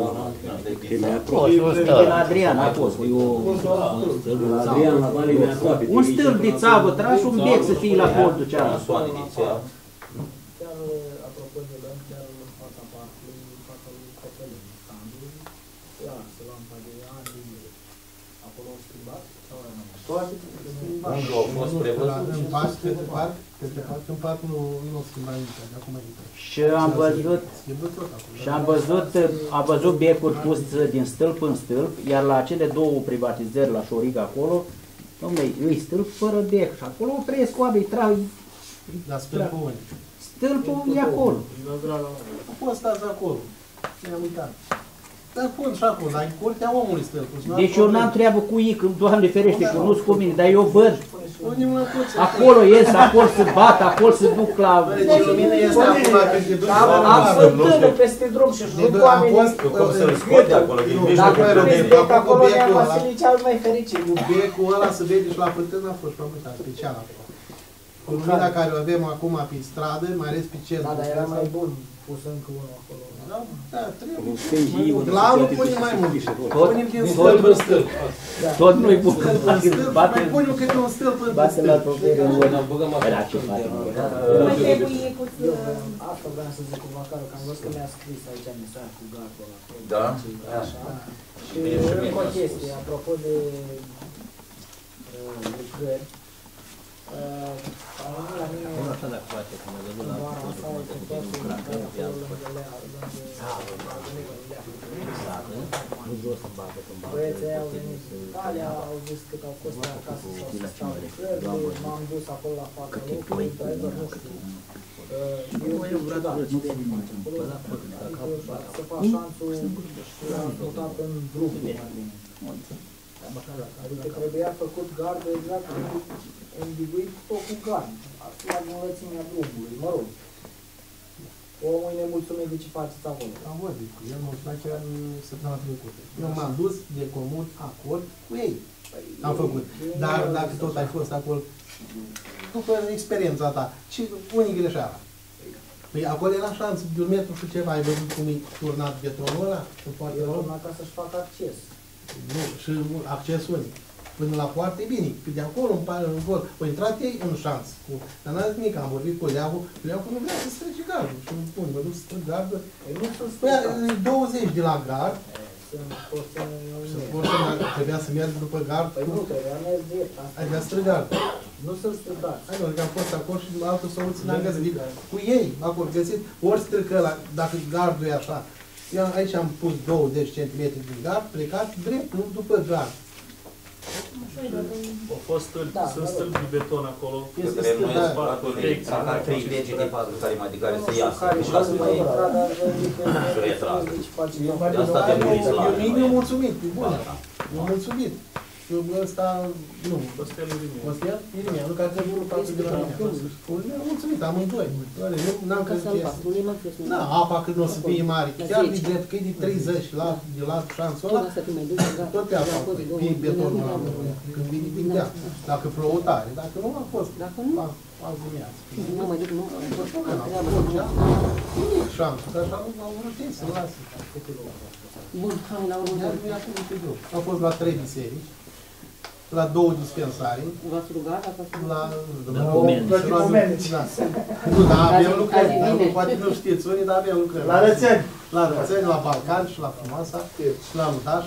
de la Adrian a fost, e o... Adrian la Vale mai aproape. Un stâlp de țavă tras și un bec să fie la podul cealaltă. Chiar, apropo de lămpi, chiar în fața parcului, în fața lui Cătălin, standul, iar se lampa de ani de zile. Acolo au schimbat? Sau nu? Toate unde au fost prevăzut? În parc, către parc, către parc, în parc nu, nu schimba nici, de acum adică. Și am văzut, și am văzut, am văzut becuri pus din stâlp în stâlp, iar la cele două privatizări la Șoriga acolo, dom'le, e stâlp fără bec și acolo opresc oamenii, trag. Dar stâlpul unde? Stâlpul e acolo. A fost azi acolo. Ne-am uitat. Dar pun și acum, dar curtea omului stâlpul. Deci eu n-am treabă cu ei, când Doamne ferește, că nu-s cu mine, dar eu văd. Punem la toți. Acolo ies, acolo se bat, acolo se duc la... Deci lumină este acum când te duci Am, am fântână peste drum și duc oamenii. Cum să-l scoate acolo din mijloc? Dacă vezi bec acolo, Nea Vasile cel mai fericit. Cu becul ăla să vede și la fântână a fost pământat special acolo. Cu lumina care o avem acum pe stradă, mai ales pe centru. Da, dar era mai bun pus încă unul acolo. Da, da, trebuie. La anul punem mai mult. Punem din Tot în stâlp. Tot nu-i bun. Mai punem câte un stâlp în Bate la topere în urmă. Băgăm Era ce face. Mai trebuie cu... Asta vreau să zic cu Vacarul, că am văzut că mi-a scris aici mesaj cu gardul ăla. Da? Așa. Și încă o chestie, apropo de lucrări. Am venit la mine în vara asta, uite, toate lucrări acolo lângă Lea, lângă băieții au venit din Italia, au zis cât au costat acasă sau să stau lucrările, m-am dus acolo la fața locului, dar nu știu. Eu e ciudat ce de acolo, adică să fac șanțul l-am mutat în grupul. Adică trebuia făcut gardul exact îndiguit tot cu gard, la înălțimea drumului, mă rog. Omul e nemulțumit de ce faceți acolo. Am vorbit cu el, mulțumea chiar săptămâna trecută. Eu m-am dus de comun acord cu ei. Am făcut. Dar dacă tot ai fost acolo, după experiența ta, ce unii greșeala? Păi acolo era șanță de un metru și ceva, ai văzut cum e turnat betonul ăla? E turnat ca să-și facă acces. Nu, și accesul până la poartă e bine, că de acolo în pare în gol. Au intrat ei în șans. Cu, dar n-a zis nimic, am vorbit cu Leacu, Leacu nu vrea să strece gardul. Și îmi spun, mă duc să strâng gardul. Păi douăzeci de la gard. Trebuia să merg după gard. Păi nu, trebuia să merg drept. Adică strâng gardul. Nu să-l strângați. Hai, că am fost acolo și altă soluție n-am găsit. Cu ei, acolo găsit, ori strică ăla, dacă gardul e așa. Eu aici am pus douăzeci de centimetri din gard, plecat drept, nu după gard. Au fost stâlpi, da, sunt stâlpi de beton acolo. Că trebuie noi sfatul de trei legi de patru care mai de care să iasă. Și la să mai și retras. De asta te muriți la eu nu mulțumit, e bun. Eu mulțumit. Eu ăsta, nu. Costel Irimia. Costel Irimia, nu că a trebuit față de la mine. Eu mulțumit, amândoi. N-am crezut chestii. Da, apa cât nu o să fie mare. Chiar de drept, că e de treizeci la de la șansul ăla, tot pe apa, pe betonul ăla, când vine din deal. Dacă plouă tare, dacă nu a fost, azi dimineață. Nu mă duc, nu. Șansul, că așa nu au vrut ei să lasă. Bun, hai la următor. Am fost la trei biserici, la două dispensare. V-ați rugat? La Domenici. Nu, dar avem lucrări, poate nu știți unii, dar avem lucrări. La Rățeni. La Rățeni, la Balcan și la Frumoasa, și la Lutaș.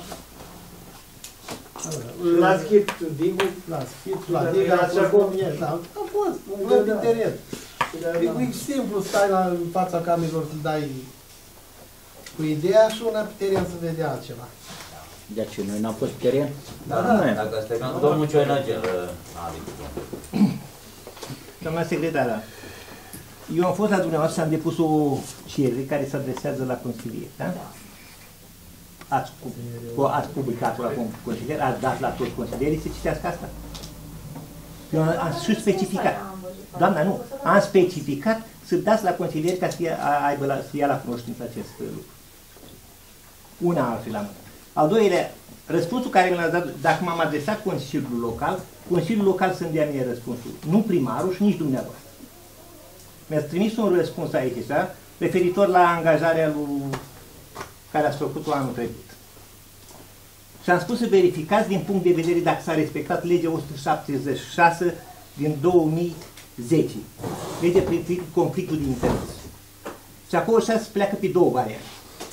La Schit, Digu. La Schit, la Digu, a fost, a fost, un văd de teren. E simplu, stai în fața camerelor, să dai cu ideea și una pe teren să vede altceva. De ce noi n-am fost pe teren? Da, dacă ați terminat, domnul Cioinăgel a venit. Doamna secretară, eu am fost la dumneavoastră și am depus o cerere care se adresează la consilier, da? Ați, ați publicat-o la consilier, ați dat la toți consilierii să citească asta? Eu am și specificat. Doamna, nu, am specificat să dați la consilieri ca să aibă la, să ia la cunoștință acest lucru. Una altfel la mână. Al doilea, răspunsul care mi l-ați dat, dacă m-am adresat Consiliul Local, Consiliul Local să-mi dea mie răspunsul, nu primarul și nici dumneavoastră. Mi-ați trimis un răspuns aici, da? Referitor la angajarea lui care ați făcut-o anul trecut. Și am spus să verificați din punct de vedere dacă s-a respectat legea o sută șaptezeci și șase din două mii zece, legea privind conflictul de interes. Și acolo așa se pleacă pe două variante.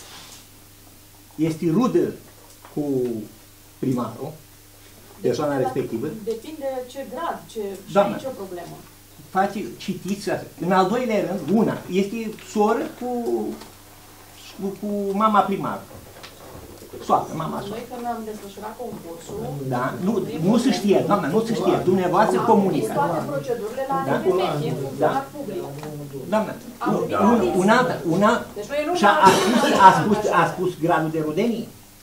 Este rudă cu primarul, persoana respectivă. Depinde ce grad, ce... Doamna, și nicio problemă. Face, citiți asta. În al doilea rând, una, este soră cu, cu, cu mama primarului. soacră, mama soacră. Noi când am desfășurat concursul... Da, nu, nu se știe, doamna, nu se știe, dumneavoastră comunică. Am toate procedurile la Da. N P M, fiind funcționar public. Doamna, Am un, primit un, notiță. un alt, un alt, Deci noi nu și a, a, am- spus, a, spus, a spus gradul de rudenie?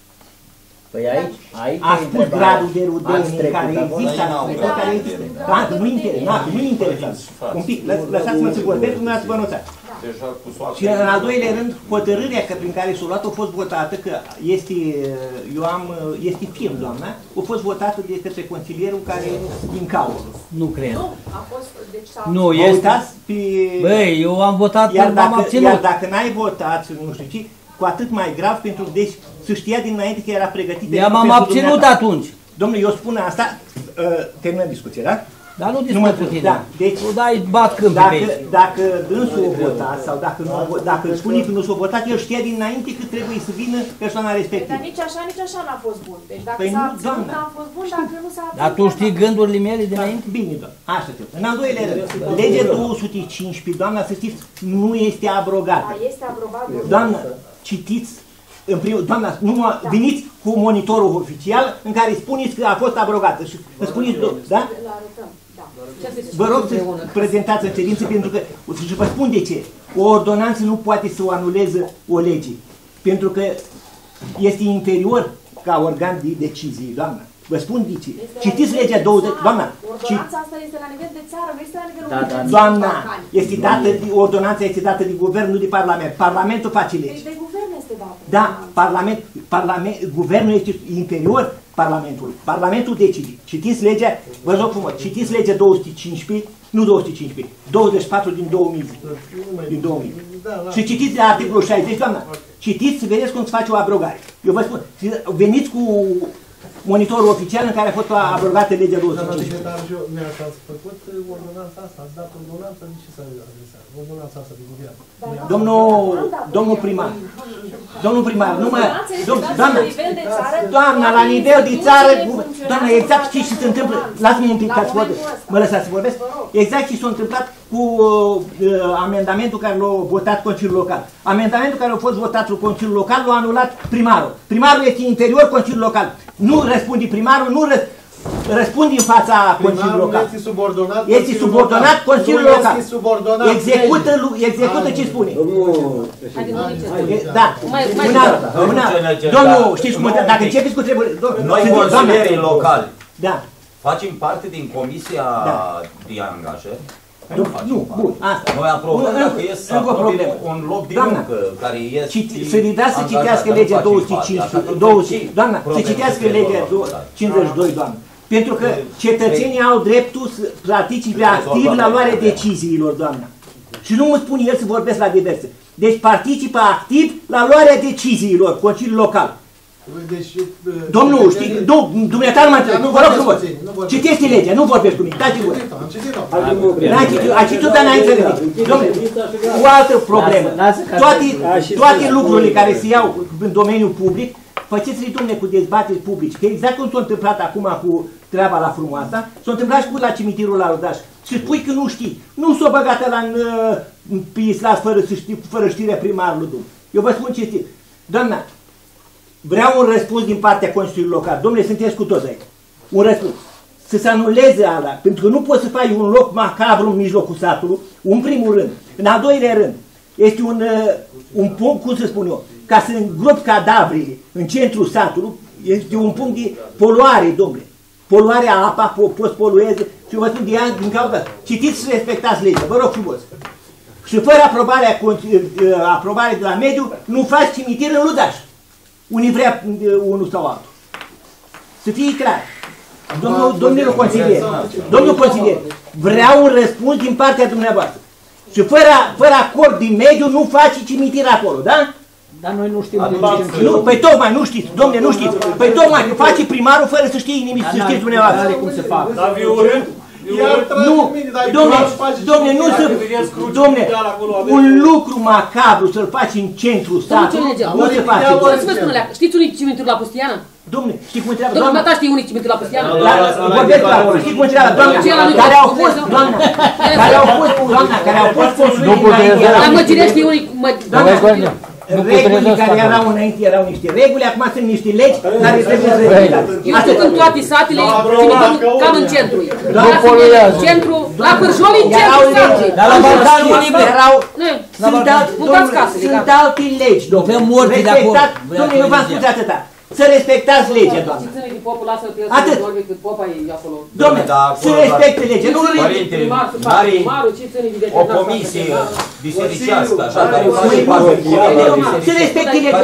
Păi aici, aici A e spus întrebarea. gradul de Ați rudenie trecut care acolo? există, ați trecut, care există. Da, nu interesează, nu interesează. Un pic, lăs- lăsați-mă să vorbesc, dumneavoastră vă notați. Deja cu soacră. Și în al doilea rând, hotărârea că prin care s-a luat a fost votată, că este, eu am, este firm, doamna, a fost votată de către consilierul care din cauză. Nu cred. Nu, a fost, deci s-a... Nu, Vă este... uitați pe... Băi, eu am votat, Iar m-am dacă, abținut. iar dacă n-ai votat, nu știu ce, cu atât mai grav, pentru că deci să știa dinainte că era pregătită. Eu m-am pentru abținut dumneata. atunci. Domnule, eu spun asta, uh, terminăm discuția, da? Dar nu mă discut cu întreb, tine. da, deci, Tu dai bat câmp pe dacă, aici. dacă dânsul a votat sau dacă, nu, a vo- dacă îți spune că nu s-a votat, el știa dinainte că trebuie să vină persoana Dar respectivă. nici așa, nici așa n-a fost bun. Deci dacă Păi s-a nu, abținut, doamna. n-a fost bun, dacă nu s-a abținut... Dar tu știi gândurile mele dinainte? Bine, doamne, așa te În al doilea rând, legea două sute cincisprezece, doamna, să știți, nu este abrogată. Da, este aprobat. Doamnă, citiți, în primul, doamna, nu mă, veniți cu monitorul oficial în care spuneți că a fost abrogată și îmi spuneți, da? Îl arătăm, da. Vă rog să prezentați în ședință pentru că, și vă spun de ce, o ordonanță nu poate să o anuleze o lege, pentru că este inferior ca organ de decizie, doamna. Vă spun de ce. Citiți legea douăzeci, doamna. Ordonanța asta este la nivel de țară, nu este la nivelul Da, da, unității doamna, Balcani. este dată, de, ordonanța este dată de guvern, nu de parlament. Parlamentul face legi. Deci de guvern este dată. Da, parlament, parlament, guvernul este inferior parlamentului. Parlamentul decide. Citiți legea, vă rog frumos, citiți legea două sute cincisprezece, nu două sute cincisprezece, douăzeci și patru din două mii. Din două mii. Și citiți la articolul șaizeci, doamna, citiți să vedeți cum se face o abrogare. Eu vă spun, veniți cu monitorul oficial în care a fost abrogată legea două sute cincisprezece. Doamna secretar, și eu mi-ați ați făcut ordonanța asta, ați dat ordonanța, de ce s-a adresat? Ordonanța asta de guvern. Domnul, domnul primar, domnul primar, nu mă, dom- doamna, doamna, la nivel de țară, doamna, exact știți ce se întâmplă, lasă-mă un pic ca să vorbesc, mă lăsați să vorbesc, exact ce s-a întâmplat cu uh, amendamentul care l-a votat Consiliul Local. Amendamentul care a fost votat la Consiliul Local l-a anulat primarul. Primarul este interior Consiliul Local. Nu răspunde primarul, nu răspunde. Răspund în fața Consiliului Local. Este subordonat Este subordonat Consiliul Local. Este subordonat execută, execută ce spune. Da. Un alt, un alt. Domnul, știți cum, dacă începeți cu trebuie... Noi, consilierii locali, da. facem parte din comisia de angajări. Nu, nu, bun, asta. Noi aprobăm dacă e să aprobăm un loc de muncă care este... Să le dați să citească legea două sute cincisprezece, doamna, să citească legea cincizeci și doi, doamna. Pentru că cetățenii au dreptul să participe activ la luarea deciziilor, doamna. Și nu mă spune el să vorbesc la diverse. Deci participă activ la luarea deciziilor, Consiliul Local. Domnul, știi, dumneata nu mă întreb, vă rog frumos, citește legea, nu vorbești cu mine, dați-i voi. N-ai citit, ai citit, dar n-ai înțeles. Domnule, o altă problemă. Toate, toate lucrurile care se iau în domeniul public, faceți-le, domnule, cu dezbateri publici, că exact cum s-a întâmplat acum cu treaba la Frumoasa, s-a întâmplat și cu la cimitirul la Rudaș. Și spui că nu știi, nu s-o băgată la în Pislas fără, să știi, fără știrea primarului, domnule. Eu vă spun ce știi. Doamna, vreau un răspuns din partea Consiliului Local. Domnule, sunteți cu toți aici. Un răspuns. Să se anuleze ala, pentru că nu poți să faci un loc macabru în mijlocul satului, în primul rând. În al doilea rând, este un, un punct, cum să spun eu, ca să îngropi cadavrile în centrul satului, este un punct de poluare, domnule. Poluarea apa, po poți polueze și vă spun de ani din cauza. Citiți și respectați legea, vă rog frumos. Și fără aprobarea, aprobare de la mediu, nu faci cimitir în Ludaș. Unii vrea unul sau altul. Să fie clar. Domnul, domnul consilier, domnul consilier, vreau un răspuns din partea dumneavoastră. Și fără, fără acord din mediu nu faci cimitir acolo, da? Dar noi nu știm de ce. Nu, păi tocmai nu știți, domne, nu știți. Păi tocmai face primarul fără să știe nimic, să știți dumneavoastră. Nu are cum să facă. Dar viurând? Nu, domne, domne, nu să, domne, un lucru macabru să-l faci în centrul statului, nu se face. Știți unii cimitirul la Pustiana? Domne, știi cum întreabă, doamna? doamna? Domnul, știi unii cimitirul la Pustiana? Vorbesc la urmă, știi cum întreabă, doamna? Care au fost, doamna, care au fost, doamna, care au fost construite înainte. La Măgirea știi unii, regulile care erau înainte erau niște reguli, acum sunt niște legi care trebuie să respectate. Eu știu în toate satele, cam în centru. La centru, la Cârjoli, în centru satele. Dar la Balcanul Liber erau... Sunt alte legi, domnule. Respectat, domnule, eu v-am spus atâta. Să respectați legea, doamne. Atât. Dom'le, să respecte legea. Nu Părinte, n-are o comisie bisericească, așa, care face să respecte legea.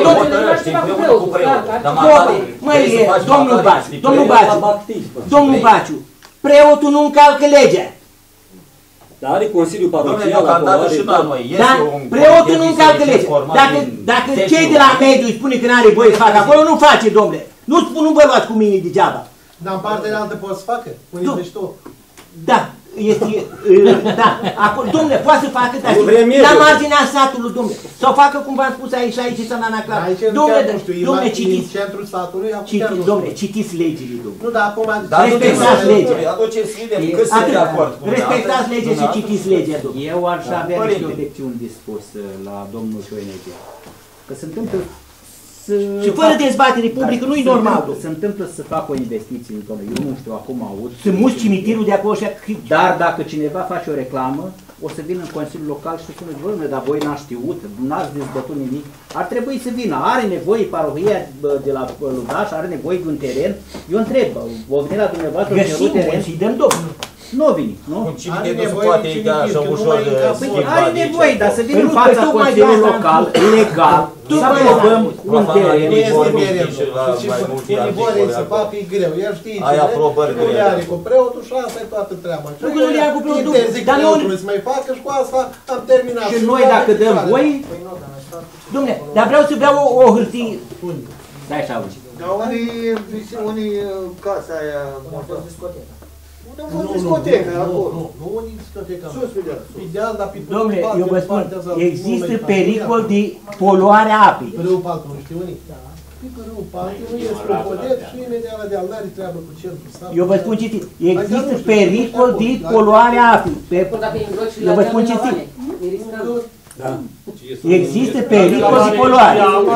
Măi, domnul Baciu, domnul Baciu, domnul Baciu, preotul nu încalcă legea. Dar are Consiliul Parohial acolo, și la noi. Dar preotul nu încalcă legea. Dacă, dacă cei de la mediu îi spune că n-are voie să facă acolo, nu face, domnule. Nu spun, nu vă luați cu mine degeaba. Dar în partea de altă poți să facă? Unde tu? Da, este, da, acolo, domnule, poate să facă, dar la marginea satului, domnule. Sau facă cum v-am spus aici, aici să n-ana clar. Domnule, domnule, citiți. Centrul statului, citiți, domnule, citiți legile, domnule. Nu, dar acum... Respectați legea. Aduceți idei, cât sunt de acord cu respectați legea și citiți legea, domnule. Eu aș avea niște obiecțiuni dispus la domnul Cioinege. Că se întâmplă și fără dezbatere publică nu-i normal. Se întâmplă să facă o investiție în zonă. Eu nu știu, acum aud. Sunt mulți cimitirul de acolo și... Dar dacă cineva face o reclamă, o să vină în Consiliul Local și să spune, domnule, dar voi n-ați știut, n-ați dezbătut nimic. Ar trebui să vină. Are nevoie parohia de la Ludaș, are nevoie de un teren. Eu întreb, o veni la dumneavoastră și cerut teren? Găsim, dăm domnul. Nu vine, nu? Are nevoie de cimitir, că nu mai încapă. Are nevoie, dar să vină în fața Consiliului Local, legal, să aprobăm un teren. Nu este mereu. Și univorii să facă e greu. El știe ce nu le are cu preotul și asta e toată treaba. Nu le are cu preotul, dar nu să mai facă și cu asta am terminat. Și noi dacă dăm voi... Dom'le, dar vreau să vreau o hârtie. Da, așa auzi. Dar unii casa aia... Unde a fost discoteca acolo? Nu, nu unii discoteca. Sus, pe deal. Ideal, dar pe dom'le, eu vă spun, există pericol de poluare a apei. Râul Paltu, nu știu unii? Pe râul Paltu nu este propodet și imediat la deal n-are treabă cu centrul statului. Eu vă spun citit, există pericol de poluare a apei. Eu vă spun citit. Da. Există pericol de poluare.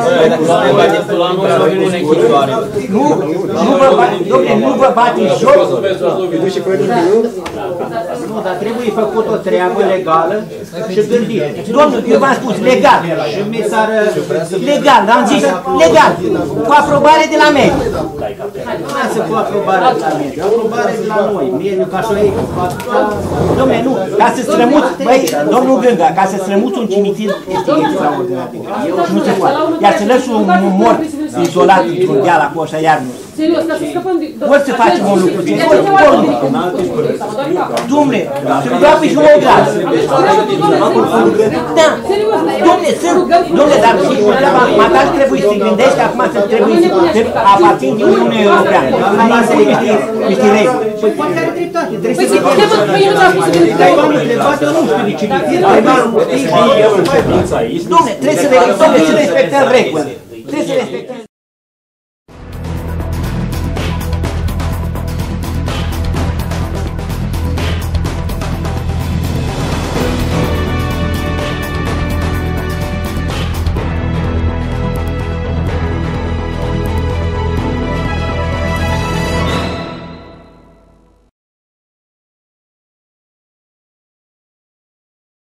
Nu, nu vă bate, dom'le, nu vă bate joc. Nu, dar trebuie făcut o treabă legală și gândită. Domnul, eu v-am spus, legal. Și mi s-ar... Legal, am zis, legal. Cu aprobare de la mediu. Lasă cu aprobare de la mediu. Aprobare de la noi. Mediu, ca și-o ei. Dom'le, nu, ca să strămuți, băi, domnul Gânga, ca să strămuți un cimitir este extraordinar. Nu se poate. Iar să lăsi un mort izolat într-un deal acolo, așa, iar nu. Serios, ca să scăpăm de... Ori să facem un lucru, dom'le, să-mi dau pe și un glas. Da, dom'le, sunt, dom'le, dar măcar trebuie să te gândești că acum să trebuie să aparțin din Uniunea Europeană. Nu mai înțeleg niște reguli. Păi poate are dreptate. Păi ce temă, păi eu nu ți-am spus să gândești. Dar eu nu știu de ce gândești. Dom'le, trebuie să respectăm regulile. Trebuie să respectăm